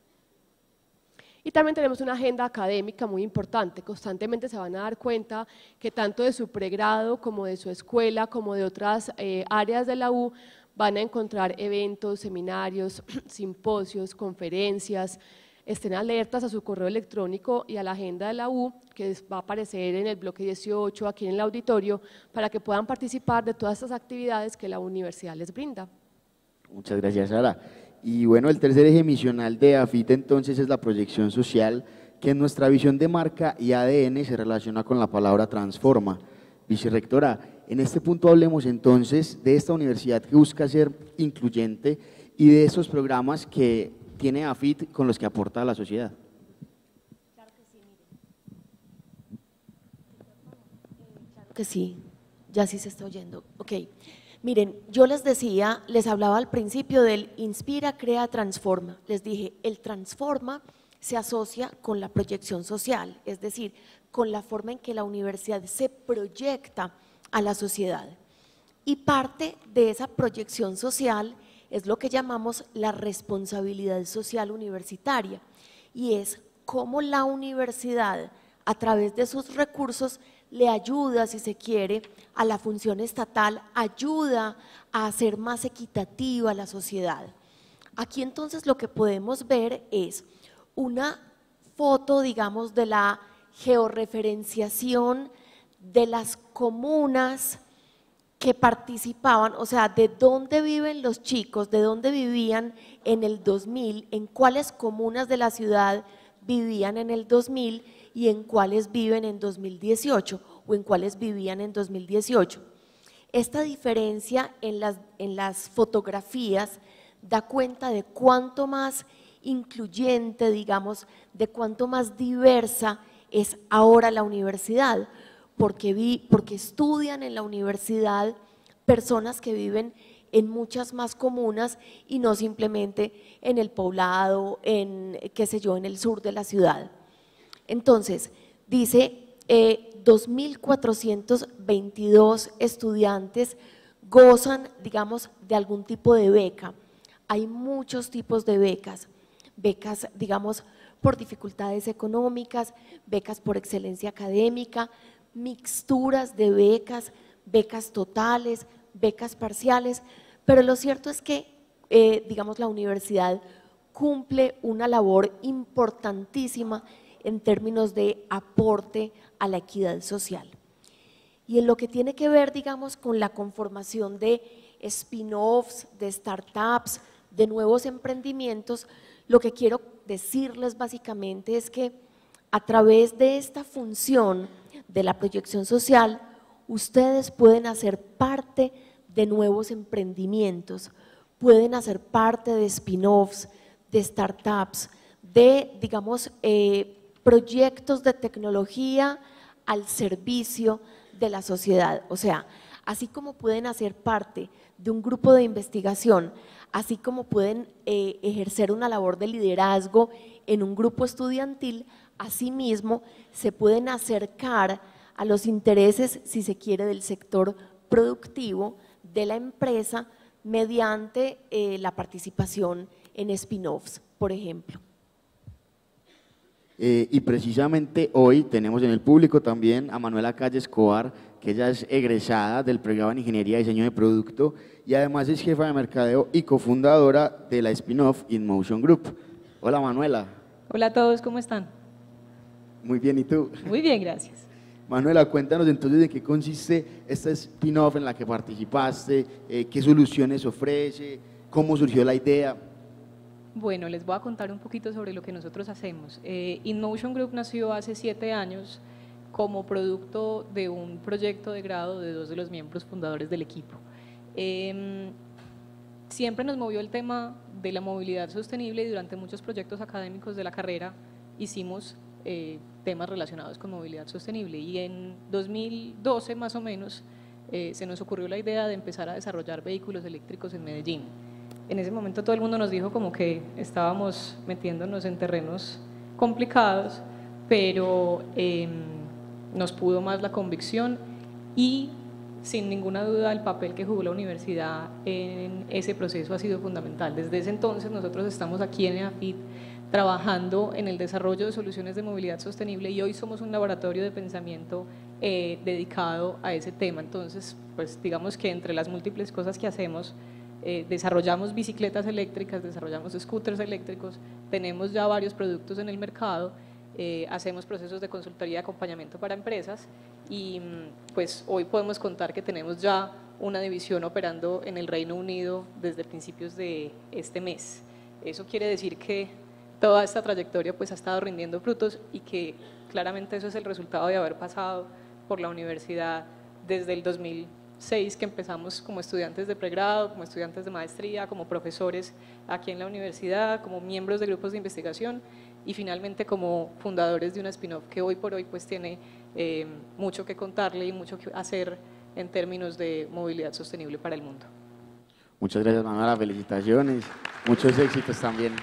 Y también tenemos una agenda académica muy importante. Constantemente se van a dar cuenta que tanto de su pregrado como de su escuela, como de otras áreas de la U, van a encontrar eventos, seminarios, simposios, conferencias. Estén alertas a su correo electrónico y a la agenda de la U, que va a aparecer en el bloque 18, aquí en el auditorio, para que puedan participar de todas estas actividades que la universidad les brinda. Muchas gracias, Sara. Y bueno, el tercer eje misional de AFIT entonces es la proyección social, que en nuestra visión de marca y ADN se relaciona con la palabra transforma. Vicerrectora, en este punto hablemos entonces de esta universidad que busca ser incluyente y de estos programas que tiene AFIT con los que aporta a la sociedad. Claro que sí, Claro que sí, ya sí se está oyendo. Ok, miren, yo les decía, les hablaba al principio del inspira, crea, transforma. Les dije, el transforma se asocia con la proyección social, es decir, con la forma en que la universidad se proyecta a la sociedad. Y parte de esa proyección social es lo que llamamos la responsabilidad social universitaria, y es cómo la universidad, a través de sus recursos, le ayuda, si se quiere, a la función estatal, ayuda a hacer más equitativa la sociedad. Aquí entonces lo que podemos ver es una foto, digamos, de la georreferenciación de las comunas que participaban, o sea, de dónde viven los chicos, de dónde vivían en el 2000, en cuáles comunas de la ciudad vivían en el 2000 y en cuáles viven en 2018 o en cuáles vivían en 2018. Esta diferencia en las fotografías da cuenta de cuánto más incluyente, digamos, de cuánto más diversa es ahora la universidad, porque estudian en la universidad personas que viven en muchas más comunas y no simplemente en el poblado, en, qué sé yo, en el sur de la ciudad. Entonces, dice 2.422 estudiantes gozan, digamos, de algún tipo de beca. Hay muchos tipos de becas, digamos, por dificultades económicas, becas por excelencia académica, mixturas de becas, becas totales, becas parciales, pero lo cierto es que, digamos, la universidad cumple una labor importantísima en términos de aporte a la equidad social. Y en lo que tiene que ver, digamos, con la conformación de spin-offs, de startups, de nuevos emprendimientos, lo que quiero decirles básicamente es que a través de esta función de la proyección social, ustedes pueden hacer parte de nuevos emprendimientos, pueden hacer parte de spin-offs, de startups, de, digamos, proyectos de tecnología al servicio de la sociedad. O sea, así como pueden hacer parte de un grupo de investigación, así como pueden ejercer una labor de liderazgo en un grupo estudiantil, asimismo se pueden acercar a los intereses, si se quiere, del sector productivo de la empresa mediante la participación en spin-offs, por ejemplo. Y precisamente hoy tenemos en el público también a Manuela Calle Escobar, que ella es egresada del pregrado en Ingeniería y Diseño de Producto y además es jefa de mercadeo y cofundadora de la spin-off InMotion Group. Hola Manuela. Hola a todos, ¿cómo están? Muy bien, ¿y tú? Muy bien, gracias. Manuela, cuéntanos entonces de qué consiste esta spin-off en la que participaste, qué soluciones ofrece, cómo surgió la idea. Bueno, les voy a contar un poquito sobre lo que nosotros hacemos. InMotion Group nació hace 7 años como producto de un proyecto de grado de 2 de los miembros fundadores del equipo. Siempre nos movió el tema de la movilidad sostenible y durante muchos proyectos académicos de la carrera hicimos temas relacionados con movilidad sostenible y en 2012 más o menos se nos ocurrió la idea de empezar a desarrollar vehículos eléctricos en Medellín. En ese momento todo el mundo nos dijo como que estábamos metiéndonos en terrenos complicados, pero nos pudo más la convicción y sin ninguna duda el papel que jugó la universidad en ese proceso ha sido fundamental. Desde ese entonces nosotros estamos aquí en EAFIT trabajando en el desarrollo de soluciones de movilidad sostenible y hoy somos un laboratorio de pensamiento dedicado a ese tema. Entonces, pues digamos que entre las múltiples cosas que hacemos, desarrollamos bicicletas eléctricas, desarrollamos scooters eléctricos, tenemos ya varios productos en el mercado, hacemos procesos de consultoría y acompañamiento para empresas y pues hoy podemos contar que tenemos ya una división operando en el Reino Unido desde principios de este mes. Eso quiere decir que toda esta trayectoria pues ha estado rindiendo frutos y que claramente eso es el resultado de haber pasado por la universidad desde el 2006 que empezamos como estudiantes de pregrado, como estudiantes de maestría, como profesores aquí en la universidad, como miembros de grupos de investigación y finalmente como fundadores de una spin-off que hoy por hoy pues tiene mucho que contarle y mucho que hacer en términos de movilidad sostenible para el mundo. Muchas gracias Manuela, felicitaciones, muchos éxitos también.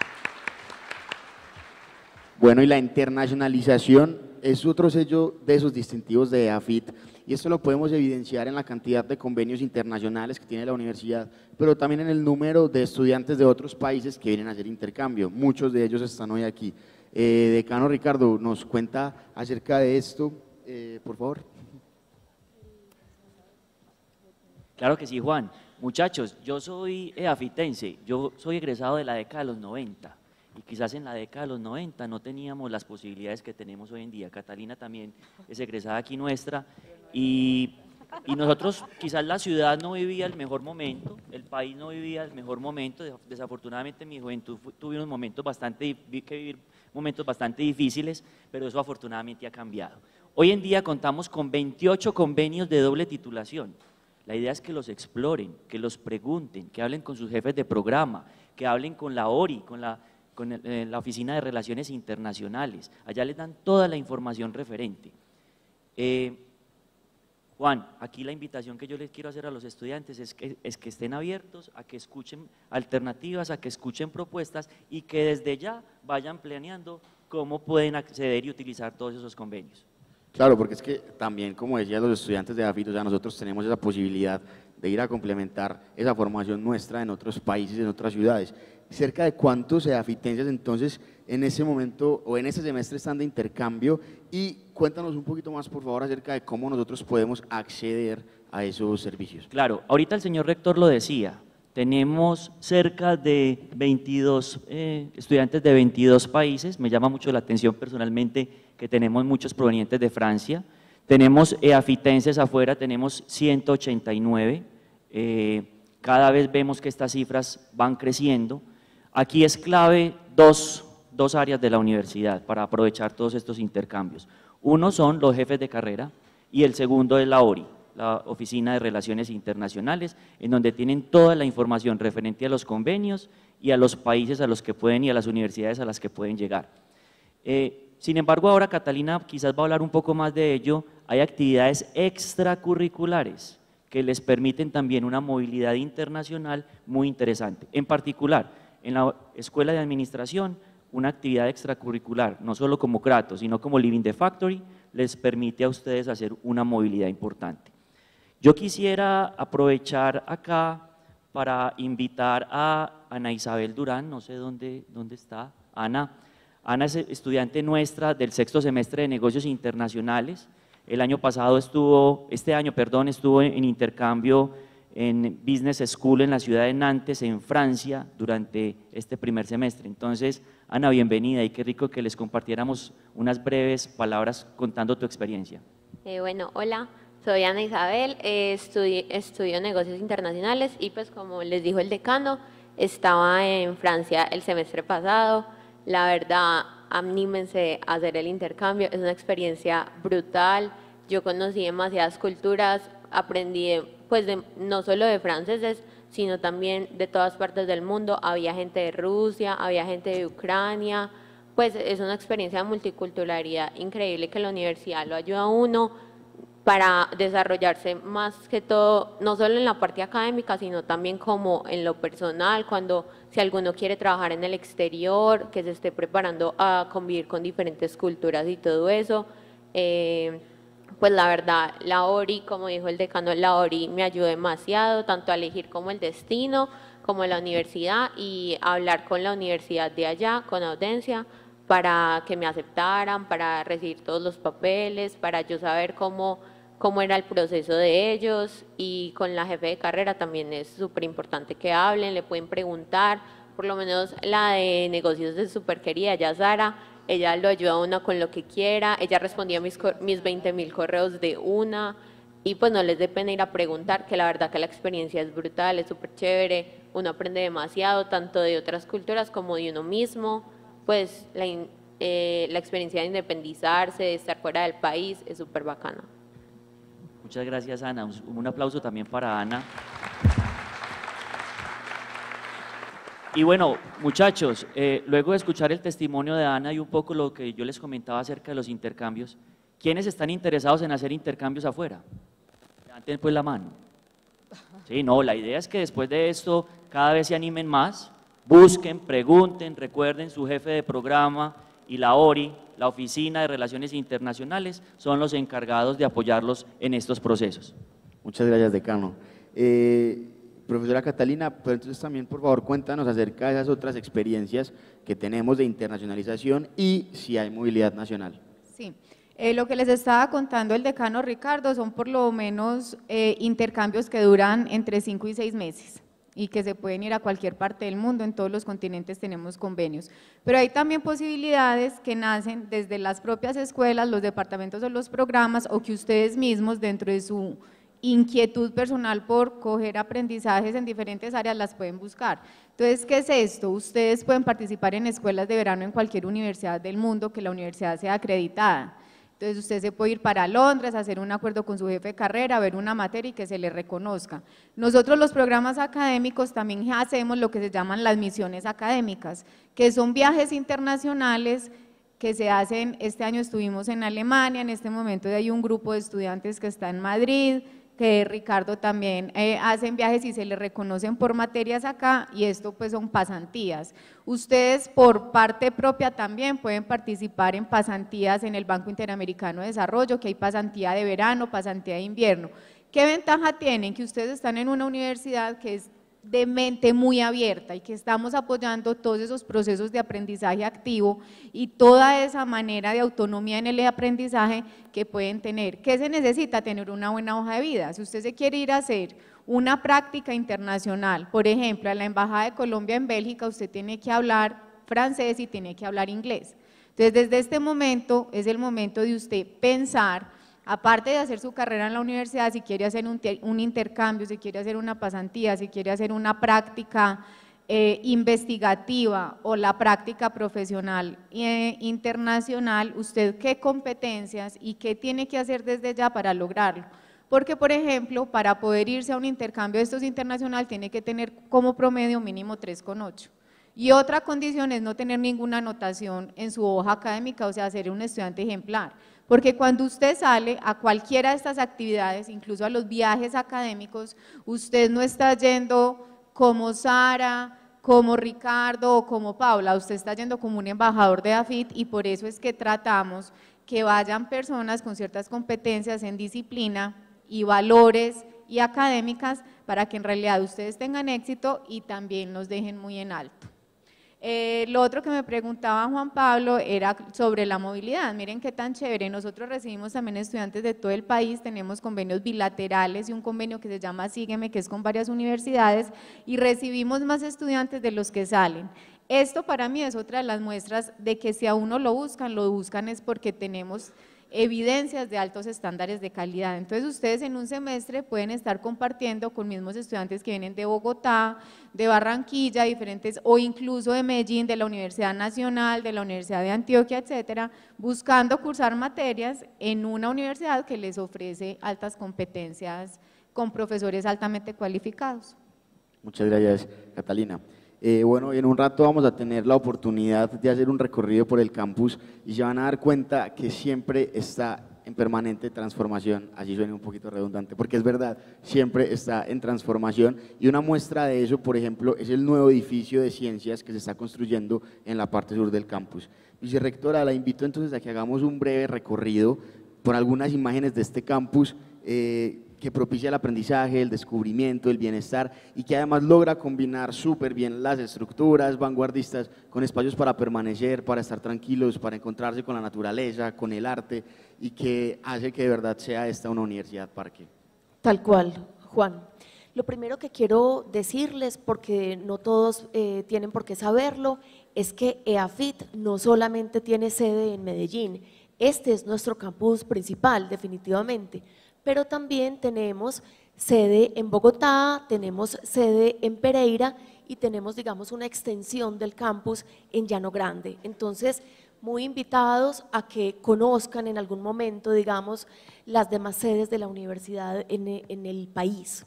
Bueno, y la internacionalización es otro sello de esos distintivos de EAFIT y esto lo podemos evidenciar en la cantidad de convenios internacionales que tiene la universidad, pero también en el número de estudiantes de otros países que vienen a hacer intercambio. Muchos de ellos están hoy aquí. Decano Ricardo, ¿nos cuenta acerca de esto, por favor? Claro que sí, Juan. Muchachos, yo soy eafitense, yo soy egresado de la década de los 90. Y quizás en la década de los 90 no teníamos las posibilidades que tenemos hoy en día. Catalina también es egresada aquí nuestra y nosotros quizás la ciudad no vivía el mejor momento, el país no vivía el mejor momento. Desafortunadamente en mi juventud tuve unos momentos momentos bastante difíciles, pero eso afortunadamente ha cambiado. Hoy en día contamos con 28 convenios de doble titulación. La idea es que los exploren, que los pregunten, que hablen con sus jefes de programa, que hablen con la ORI, con la Oficina de Relaciones Internacionales. Allá les dan toda la información referente. Juan, aquí la invitación que yo les quiero hacer a los estudiantes es que estén abiertos a que escuchen alternativas, a que escuchen propuestas y que desde ya vayan planeando cómo pueden acceder y utilizar todos esos convenios. Claro, porque es que también, como decían los estudiantes de AFIT, o sea, nosotros tenemos esa posibilidad de ir a complementar esa formación nuestra en otros países, en otras ciudades. ¿Cerca de cuántos afitenses entonces en ese momento o en ese semestre están de intercambio? Y cuéntanos un poquito más, por favor, acerca de cómo nosotros podemos acceder a esos servicios. Claro, ahorita el señor rector lo decía, tenemos cerca de 22 estudiantes de 22 países, me llama mucho la atención personalmente que tenemos muchos provenientes de Francia, tenemos afitenses afuera, tenemos 189, cada vez vemos que estas cifras van creciendo. Aquí es clave dos áreas de la universidad para aprovechar todos estos intercambios. Uno son los jefes de carrera y el segundo es la ORI, la Oficina de Relaciones Internacionales, en donde tienen toda la información referente a los convenios y a los países a los que pueden y a las universidades a las que pueden llegar. Sin embargo, ahora Catalina quizás va a hablar un poco más de ello. Hay actividades extracurriculares que les permiten también una movilidad internacional muy interesante. En particular, en la Escuela de Administración, una actividad extracurricular, no solo como Crato, sino como Living the Factory, les permite a ustedes hacer una movilidad importante. Yo quisiera aprovechar acá para invitar a Ana Isabel Durán, no sé dónde está, Ana. Ana es estudiante nuestra del sexto semestre de Negocios Internacionales. Este año estuvo en intercambio en Business School en la ciudad de Nantes, en Francia, durante este primer semestre. Entonces, Ana, bienvenida y qué rico que les compartiéramos unas breves palabras contando tu experiencia. Bueno, hola, soy Ana Isabel, estudio Negocios Internacionales y pues como les dijo el decano, estaba en Francia el semestre pasado. La verdad, anímense a hacer el intercambio, es una experiencia brutal. Yo conocí demasiadas culturas, aprendí no solo de franceses, sino también de todas partes del mundo. Había gente de Rusia, había gente de Ucrania, pues es una experiencia de multiculturalidad increíble que la universidad lo ayuda a uno para desarrollarse más que todo, no solo en la parte académica, sino también como en lo personal, si alguno quiere trabajar en el exterior, que se esté preparando a convivir con diferentes culturas y todo eso. Pues la verdad, la ORI, como dijo el decano, la ORI me ayudó demasiado, tanto a elegir como el destino, como la universidad, y hablar con la universidad de allá, con Audencia, para que me aceptaran, para recibir todos los papeles, para yo saber cómo era el proceso de ellos. Y con la jefe de carrera también es súper importante que hablen, le pueden preguntar, por lo menos la de negocios es súper querida, ya Sara, ella lo ayuda a uno con lo que quiera, ella respondía mis 20.000 correos de una, y pues no les dé pena ir a preguntar, que la verdad que la experiencia es brutal, es súper chévere, uno aprende demasiado, tanto de otras culturas como de uno mismo, pues la experiencia de independizarse, de estar fuera del país, es súper bacana. Muchas gracias, Ana. Un aplauso también para Ana. Y bueno, muchachos, luego de escuchar el testimonio de Ana y un poco lo que yo les comentaba acerca de los intercambios, ¿quiénes están interesados en hacer intercambios afuera? Levanten pues la mano. Sí, no, la idea es que después de esto cada vez se animen más, busquen, pregunten, recuerden su jefe de programa y la ORI, la Oficina de Relaciones Internacionales, son los encargados de apoyarlos en estos procesos. Muchas gracias, decano. Profesora Catalina, pero entonces también, por favor, cuéntanos acerca de esas otras experiencias que tenemos de internacionalización y si hay movilidad nacional. Sí, lo que les estaba contando el decano Ricardo son por lo menos intercambios que duran entre 5 y 6 meses y que se pueden ir a cualquier parte del mundo, en todos los continentes tenemos convenios. Pero hay también posibilidades que nacen desde las propias escuelas, los departamentos o los programas, o que ustedes mismos dentro de su inquietud personal por coger aprendizajes en diferentes áreas las pueden buscar. Entonces, ¿qué es esto? Ustedes pueden participar en escuelas de verano en cualquier universidad del mundo que la universidad sea acreditada. Entonces, usted se puede ir para Londres, hacer un acuerdo con su jefe de carrera, ver una materia y que se le reconozca. Nosotros los programas académicos también hacemos lo que se llaman las misiones académicas, que son viajes internacionales que se hacen. Este año estuvimos en Alemania, en este momento hay un grupo de estudiantes que está en Madrid, que Ricardo también hacen viajes y se les reconocen por materias acá, y esto pues son pasantías. Ustedes por parte propia también pueden participar en pasantías en el Banco Interamericano de Desarrollo, que hay pasantía de verano, pasantía de invierno. ¿Qué ventaja tienen? Que ustedes están en una universidad que es de mente muy abierta y que estamos apoyando todos esos procesos de aprendizaje activo y toda esa manera de autonomía en el aprendizaje que pueden tener. ¿Qué se necesita? Tener una buena hoja de vida. Si usted se quiere ir a hacer una práctica internacional, por ejemplo, a la Embajada de Colombia en Bélgica, usted tiene que hablar francés y tiene que hablar inglés. Entonces, desde este momento es el momento de usted pensar, aparte de hacer su carrera en la universidad, si quiere hacer un intercambio, si quiere hacer una pasantía, si quiere hacer una práctica investigativa o la práctica profesional internacional, usted qué competencias y qué tiene que hacer desde ya para lograrlo. Porque, por ejemplo, para poder irse a un intercambio de estos internacional tiene que tener como promedio mínimo 3,8. Y otra condición es no tener ninguna anotación en su hoja académica, o sea, ser un estudiante ejemplar. Porque cuando usted sale a cualquiera de estas actividades, incluso a los viajes académicos, usted no está yendo como Sara, como Ricardo o como Paula, usted está yendo como un embajador de AFIT, y por eso es que tratamos que vayan personas con ciertas competencias en disciplina y valores y académicas para que en realidad ustedes tengan éxito y también nos dejen muy en alto. Lo otro que me preguntaba Juan Pablo era sobre la movilidad. Miren qué tan chévere, nosotros recibimos también estudiantes de todo el país, tenemos convenios bilaterales y un convenio que se llama Sígueme, que es con varias universidades, y recibimos más estudiantes de los que salen. Esto para mí es otra de las muestras de que si a uno lo buscan es porque tenemos evidencias de altos estándares de calidad. Entonces ustedes en un semestre pueden estar compartiendo con mismos estudiantes que vienen de Bogotá, de Barranquilla, diferentes, o incluso de Medellín, de la Universidad Nacional, de la Universidad de Antioquia, etcétera, buscando cursar materias en una universidad que les ofrece altas competencias con profesores altamente cualificados. Muchas gracias, Catalina. Bueno, en un rato vamos a tener la oportunidad de hacer un recorrido por el campus y se van a dar cuenta que siempre está en permanente transformación, así suena un poquito redundante, porque es verdad, siempre está en transformación, y una muestra de eso, por ejemplo, es el nuevo edificio de ciencias que se está construyendo en la parte sur del campus. Vicerrectora, la invito entonces a que hagamos un breve recorrido por algunas imágenes de este campus que propicia el aprendizaje, el descubrimiento, el bienestar, y que además logra combinar súper bien las estructuras vanguardistas con espacios para permanecer, para estar tranquilos, para encontrarse con la naturaleza, con el arte, y que hace que de verdad sea esta una universidad parque. Tal cual, Juan. Lo primero que quiero decirles, porque no todos tienen por qué saberlo, es que EAFIT no solamente tiene sede en Medellín, este es nuestro campus principal definitivamente, pero también tenemos sede en Bogotá, tenemos sede en Pereira y tenemos, digamos, una extensión del campus en Llano Grande. Entonces, muy invitados a que conozcan en algún momento, digamos, las demás sedes de la universidad en el país.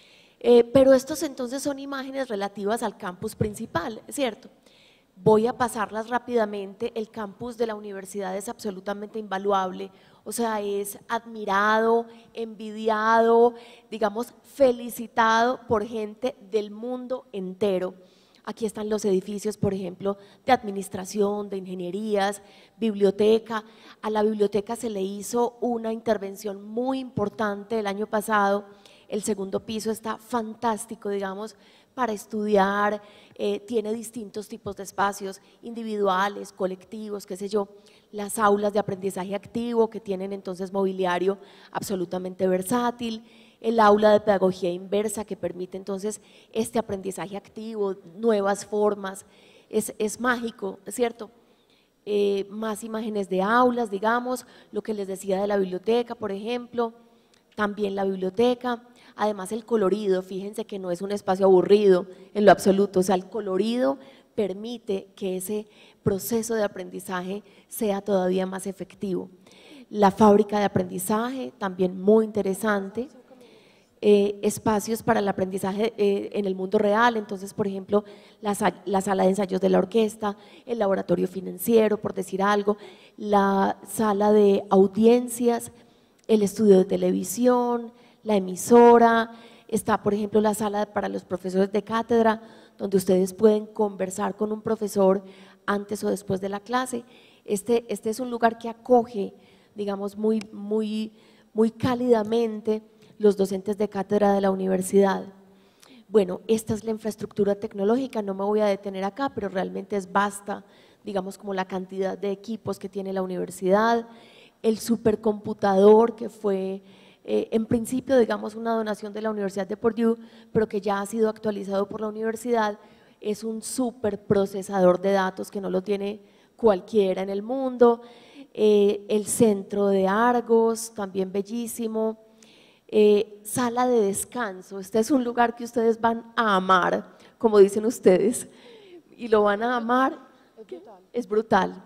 Pero estos entonces son imágenes relativas al campus principal, ¿cierto? Voy a pasarlas rápidamente. El campus de la universidad es absolutamente invaluable, o sea, es admirado, envidiado, digamos, felicitado por gente del mundo entero. Aquí están los edificios, por ejemplo, de administración, de ingenierías, biblioteca. A la biblioteca se le hizo una intervención muy importante el año pasado. El segundo piso está fantástico, digamos, para estudiar, tiene distintos tipos de espacios individuales, colectivos, qué sé yo, las aulas de aprendizaje activo que tienen entonces mobiliario absolutamente versátil, el aula de pedagogía inversa que permite entonces este aprendizaje activo, nuevas formas, es mágico, ¿cierto? Más imágenes de aulas, digamos, lo que les decía de la biblioteca, por ejemplo, también la biblioteca. Además el colorido, fíjense que no es un espacio aburrido en lo absoluto, o sea, el colorido permite que ese proceso de aprendizaje sea todavía más efectivo. La fábrica de aprendizaje, también muy interesante. Espacios para el aprendizaje en el mundo real, entonces, por ejemplo, la sala de ensayos de la orquesta, el laboratorio financiero, por decir algo, la sala de audiencias, el estudio de televisión, la emisora, está por ejemplo la sala para los profesores de cátedra, donde ustedes pueden conversar con un profesor antes o después de la clase. Este es un lugar que acoge, digamos, muy cálidamente los docentes de cátedra de la universidad. Bueno, esta es la infraestructura tecnológica, no me voy a detener acá, pero realmente es vasta, digamos, como la cantidad de equipos que tiene la universidad. El supercomputador que fue en principio, digamos, una donación de la Universidad de Purdue, pero que ya ha sido actualizado por la universidad, es un superprocesador de datos que no lo tiene cualquiera en el mundo. El centro de Argos, también bellísimo. Sala de descanso, este es un lugar que ustedes van a amar, como dicen ustedes, y lo van a amar, es brutal,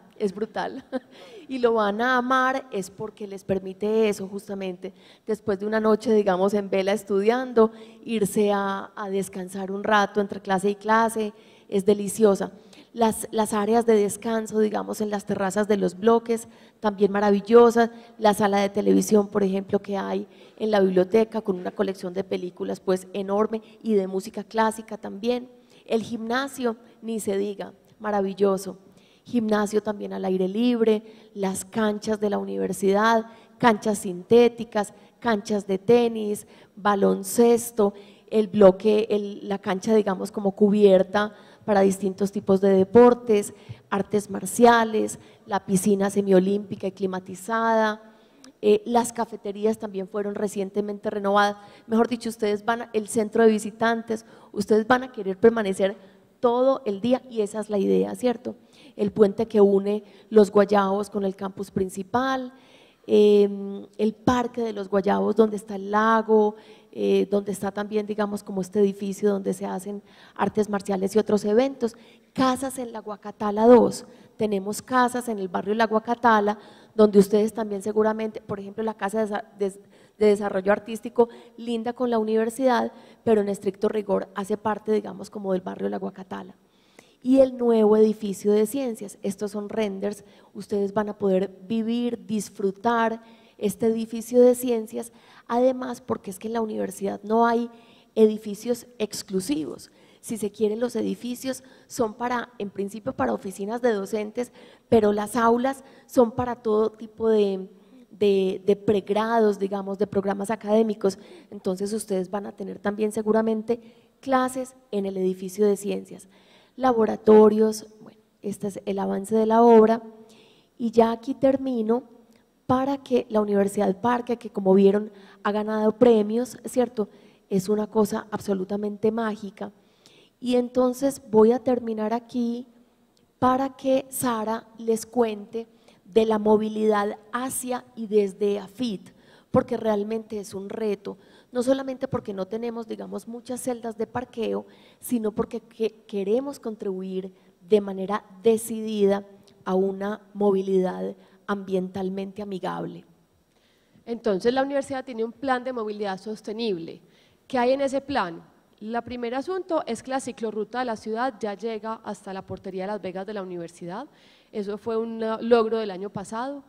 y lo van a amar es porque les permite eso justamente, después de una noche, digamos, en vela estudiando, irse a descansar un rato entre clase y clase, es deliciosa. Las áreas de descanso, digamos, en las terrazas de los bloques, también maravillosas. La sala de televisión, por ejemplo, que hay en la biblioteca, con una colección de películas pues enorme y de música clásica también. El gimnasio, ni se diga, maravilloso. Gimnasio también al aire libre, las canchas de la universidad, canchas sintéticas, canchas de tenis, baloncesto, el bloque, la cancha, digamos, como cubierta para distintos tipos de deportes, artes marciales, la piscina semiolímpica y climatizada, las cafeterías también fueron recientemente renovadas. Mejor dicho, ustedes el centro de visitantes, ustedes van a querer permanecer todo el día y esa es la idea, ¿cierto? El puente que une los Guayabos con el campus principal, el parque de los Guayabos donde está el lago, donde está también, digamos, como este edificio donde se hacen artes marciales y otros eventos. Casas en la Guacatala 2, tenemos casas en el barrio La Guacatala, donde ustedes también seguramente, por ejemplo, la Casa de Desarrollo Artístico, linda con la universidad, pero en estricto rigor hace parte, digamos, como del barrio La Guacatala. Y el nuevo edificio de ciencias, estos son renders, ustedes van a poder vivir, disfrutar este edificio de ciencias, además porque es que en la universidad no hay edificios exclusivos. Si se quiere, los edificios son en principio para oficinas de docentes, pero las aulas son para todo tipo de pregrados, digamos, de programas académicos. Entonces ustedes van a tener también seguramente clases en el edificio de ciencias, laboratorios. Bueno, este es el avance de la obra y ya aquí termino para que la Universidad del Parque, que como vieron ha ganado premios, ¿cierto? Es una cosa absolutamente mágica. Y entonces voy a terminar aquí para que Sara les cuente de la movilidad hacia y desde AFIT, porque realmente es un reto, no solamente porque no tenemos, digamos, muchas celdas de parqueo, sino porque queremos contribuir de manera decidida a una movilidad ambientalmente amigable. Entonces la universidad tiene un plan de movilidad sostenible. ¿Qué hay en ese plan? El primer asunto es que la ciclorruta de la ciudad ya llega hasta la portería de Las Vegas de la universidad. Eso fue un logro del año pasado.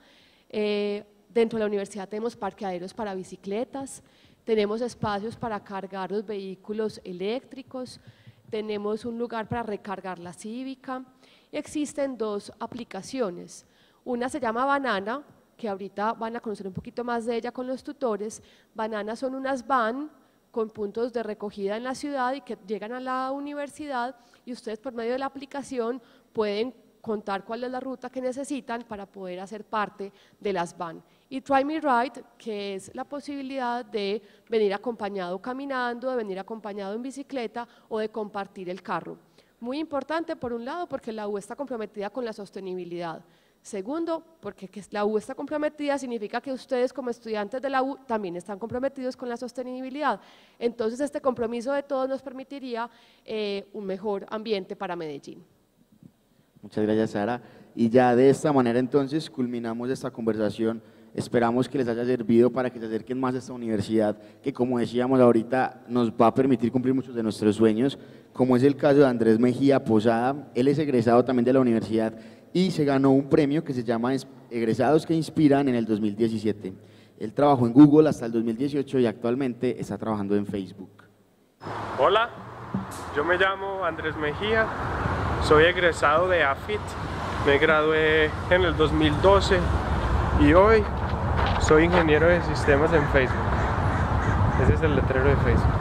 Dentro de la universidad tenemos parqueaderos para bicicletas, tenemos espacios para cargar los vehículos eléctricos, tenemos un lugar para recargar la cívica. Existen dos aplicaciones. Una se llama Banana, que ahorita van a conocer un poquito más de ella con los tutores. Banana son unas van con puntos de recogida en la ciudad y que llegan a la universidad y ustedes por medio de la aplicación pueden contar cuál es la ruta que necesitan para poder hacer parte de las van. Y Try Me Ride, que es la posibilidad de venir acompañado caminando, de venir acompañado en bicicleta o de compartir el carro. Muy importante por un lado porque la U está comprometida con la sostenibilidad. Segundo, porque que la U está comprometida significa que ustedes como estudiantes de la U también están comprometidos con la sostenibilidad. Entonces este compromiso de todos nos permitiría un mejor ambiente para Medellín. Muchas gracias, Sara. Y ya de esta manera entonces culminamos esta conversación. Esperamos que les haya servido para que se acerquen más a esta universidad que, como decíamos ahorita, nos va a permitir cumplir muchos de nuestros sueños, como es el caso de Andrés Mejía Posada. Él es egresado también de la universidad y se ganó un premio que se llama Egresados que Inspiran en el 2017. Él trabajó en Google hasta el 2018 y actualmente está trabajando en Facebook. Hola, yo me llamo Andrés Mejía, soy egresado de AFIT, me gradué en el 2012 y hoy soy ingeniero de sistemas en Facebook. Ese es el letrero de Facebook.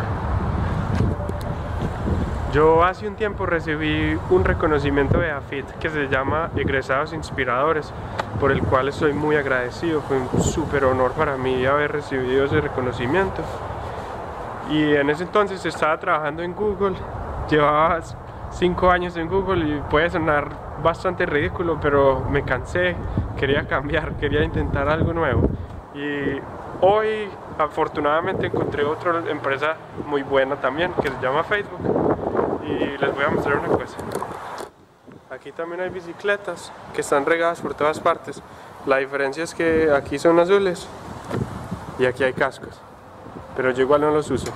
Yo hace un tiempo recibí un reconocimiento de AFIT que se llama Egresados Inspiradores, por el cual estoy muy agradecido. Fue un súper honor para mí haber recibido ese reconocimiento. Y en ese entonces estaba trabajando en Google, llevaba 5 años en Google y puede sonar bastante ridículo, pero me cansé, quería cambiar, quería intentar algo nuevo. Y hoy afortunadamente encontré otra empresa muy buena también que se llama Facebook. Y les voy a mostrar una cosa. Aquí también hay bicicletas que están regadas por todas partes. La diferencia es que aquí son azules y aquí hay cascos, pero yo igual no los uso.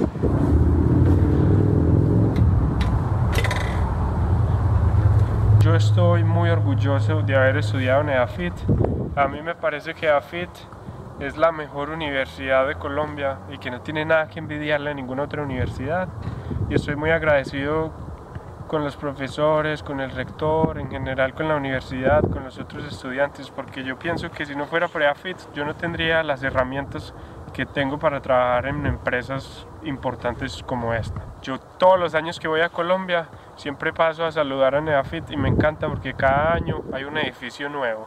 Yo estoy muy orgulloso de haber estudiado en EAFIT. A mí me parece que EAFIT es la mejor universidad de Colombia y que no tiene nada que envidiarle a ninguna otra universidad. Y estoy muy agradecido con los profesores, con el rector, en general con la universidad, con los otros estudiantes, porque yo pienso que si no fuera por EAFIT yo no tendría las herramientas que tengo para trabajar en empresas importantes como esta. Yo todos los años que voy a Colombia siempre paso a saludar a EAFIT y me encanta porque cada año hay un edificio nuevo.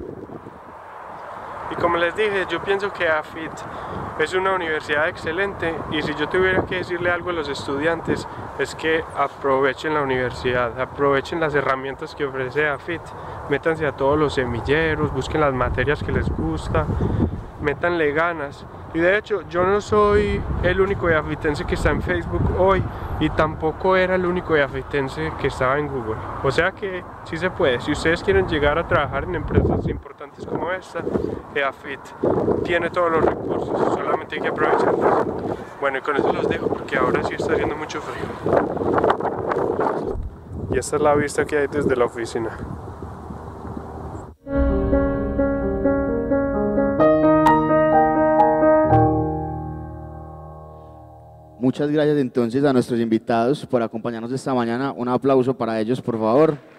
Y como les dije, yo pienso que EAFIT es una universidad excelente y si yo tuviera que decirle algo a los estudiantes es que aprovechen la universidad, aprovechen las herramientas que ofrece EAFIT, métanse a todos los semilleros, busquen las materias que les gusta, métanle ganas. Y de hecho yo no soy el único eafitense que está en Facebook hoy y tampoco era el único eafitense que estaba en Google. O sea que sí se puede. Si ustedes quieren llegar a trabajar en empresas importantes como esta, EAFIT tiene todos los recursos, solamente hay que aprovecharlos. Bueno, y con eso los dejo porque ahora sí está haciendo mucho frío. Y esta es la vista que hay desde la oficina. Muchas gracias entonces a nuestros invitados por acompañarnos esta mañana. Un aplauso para ellos, por favor.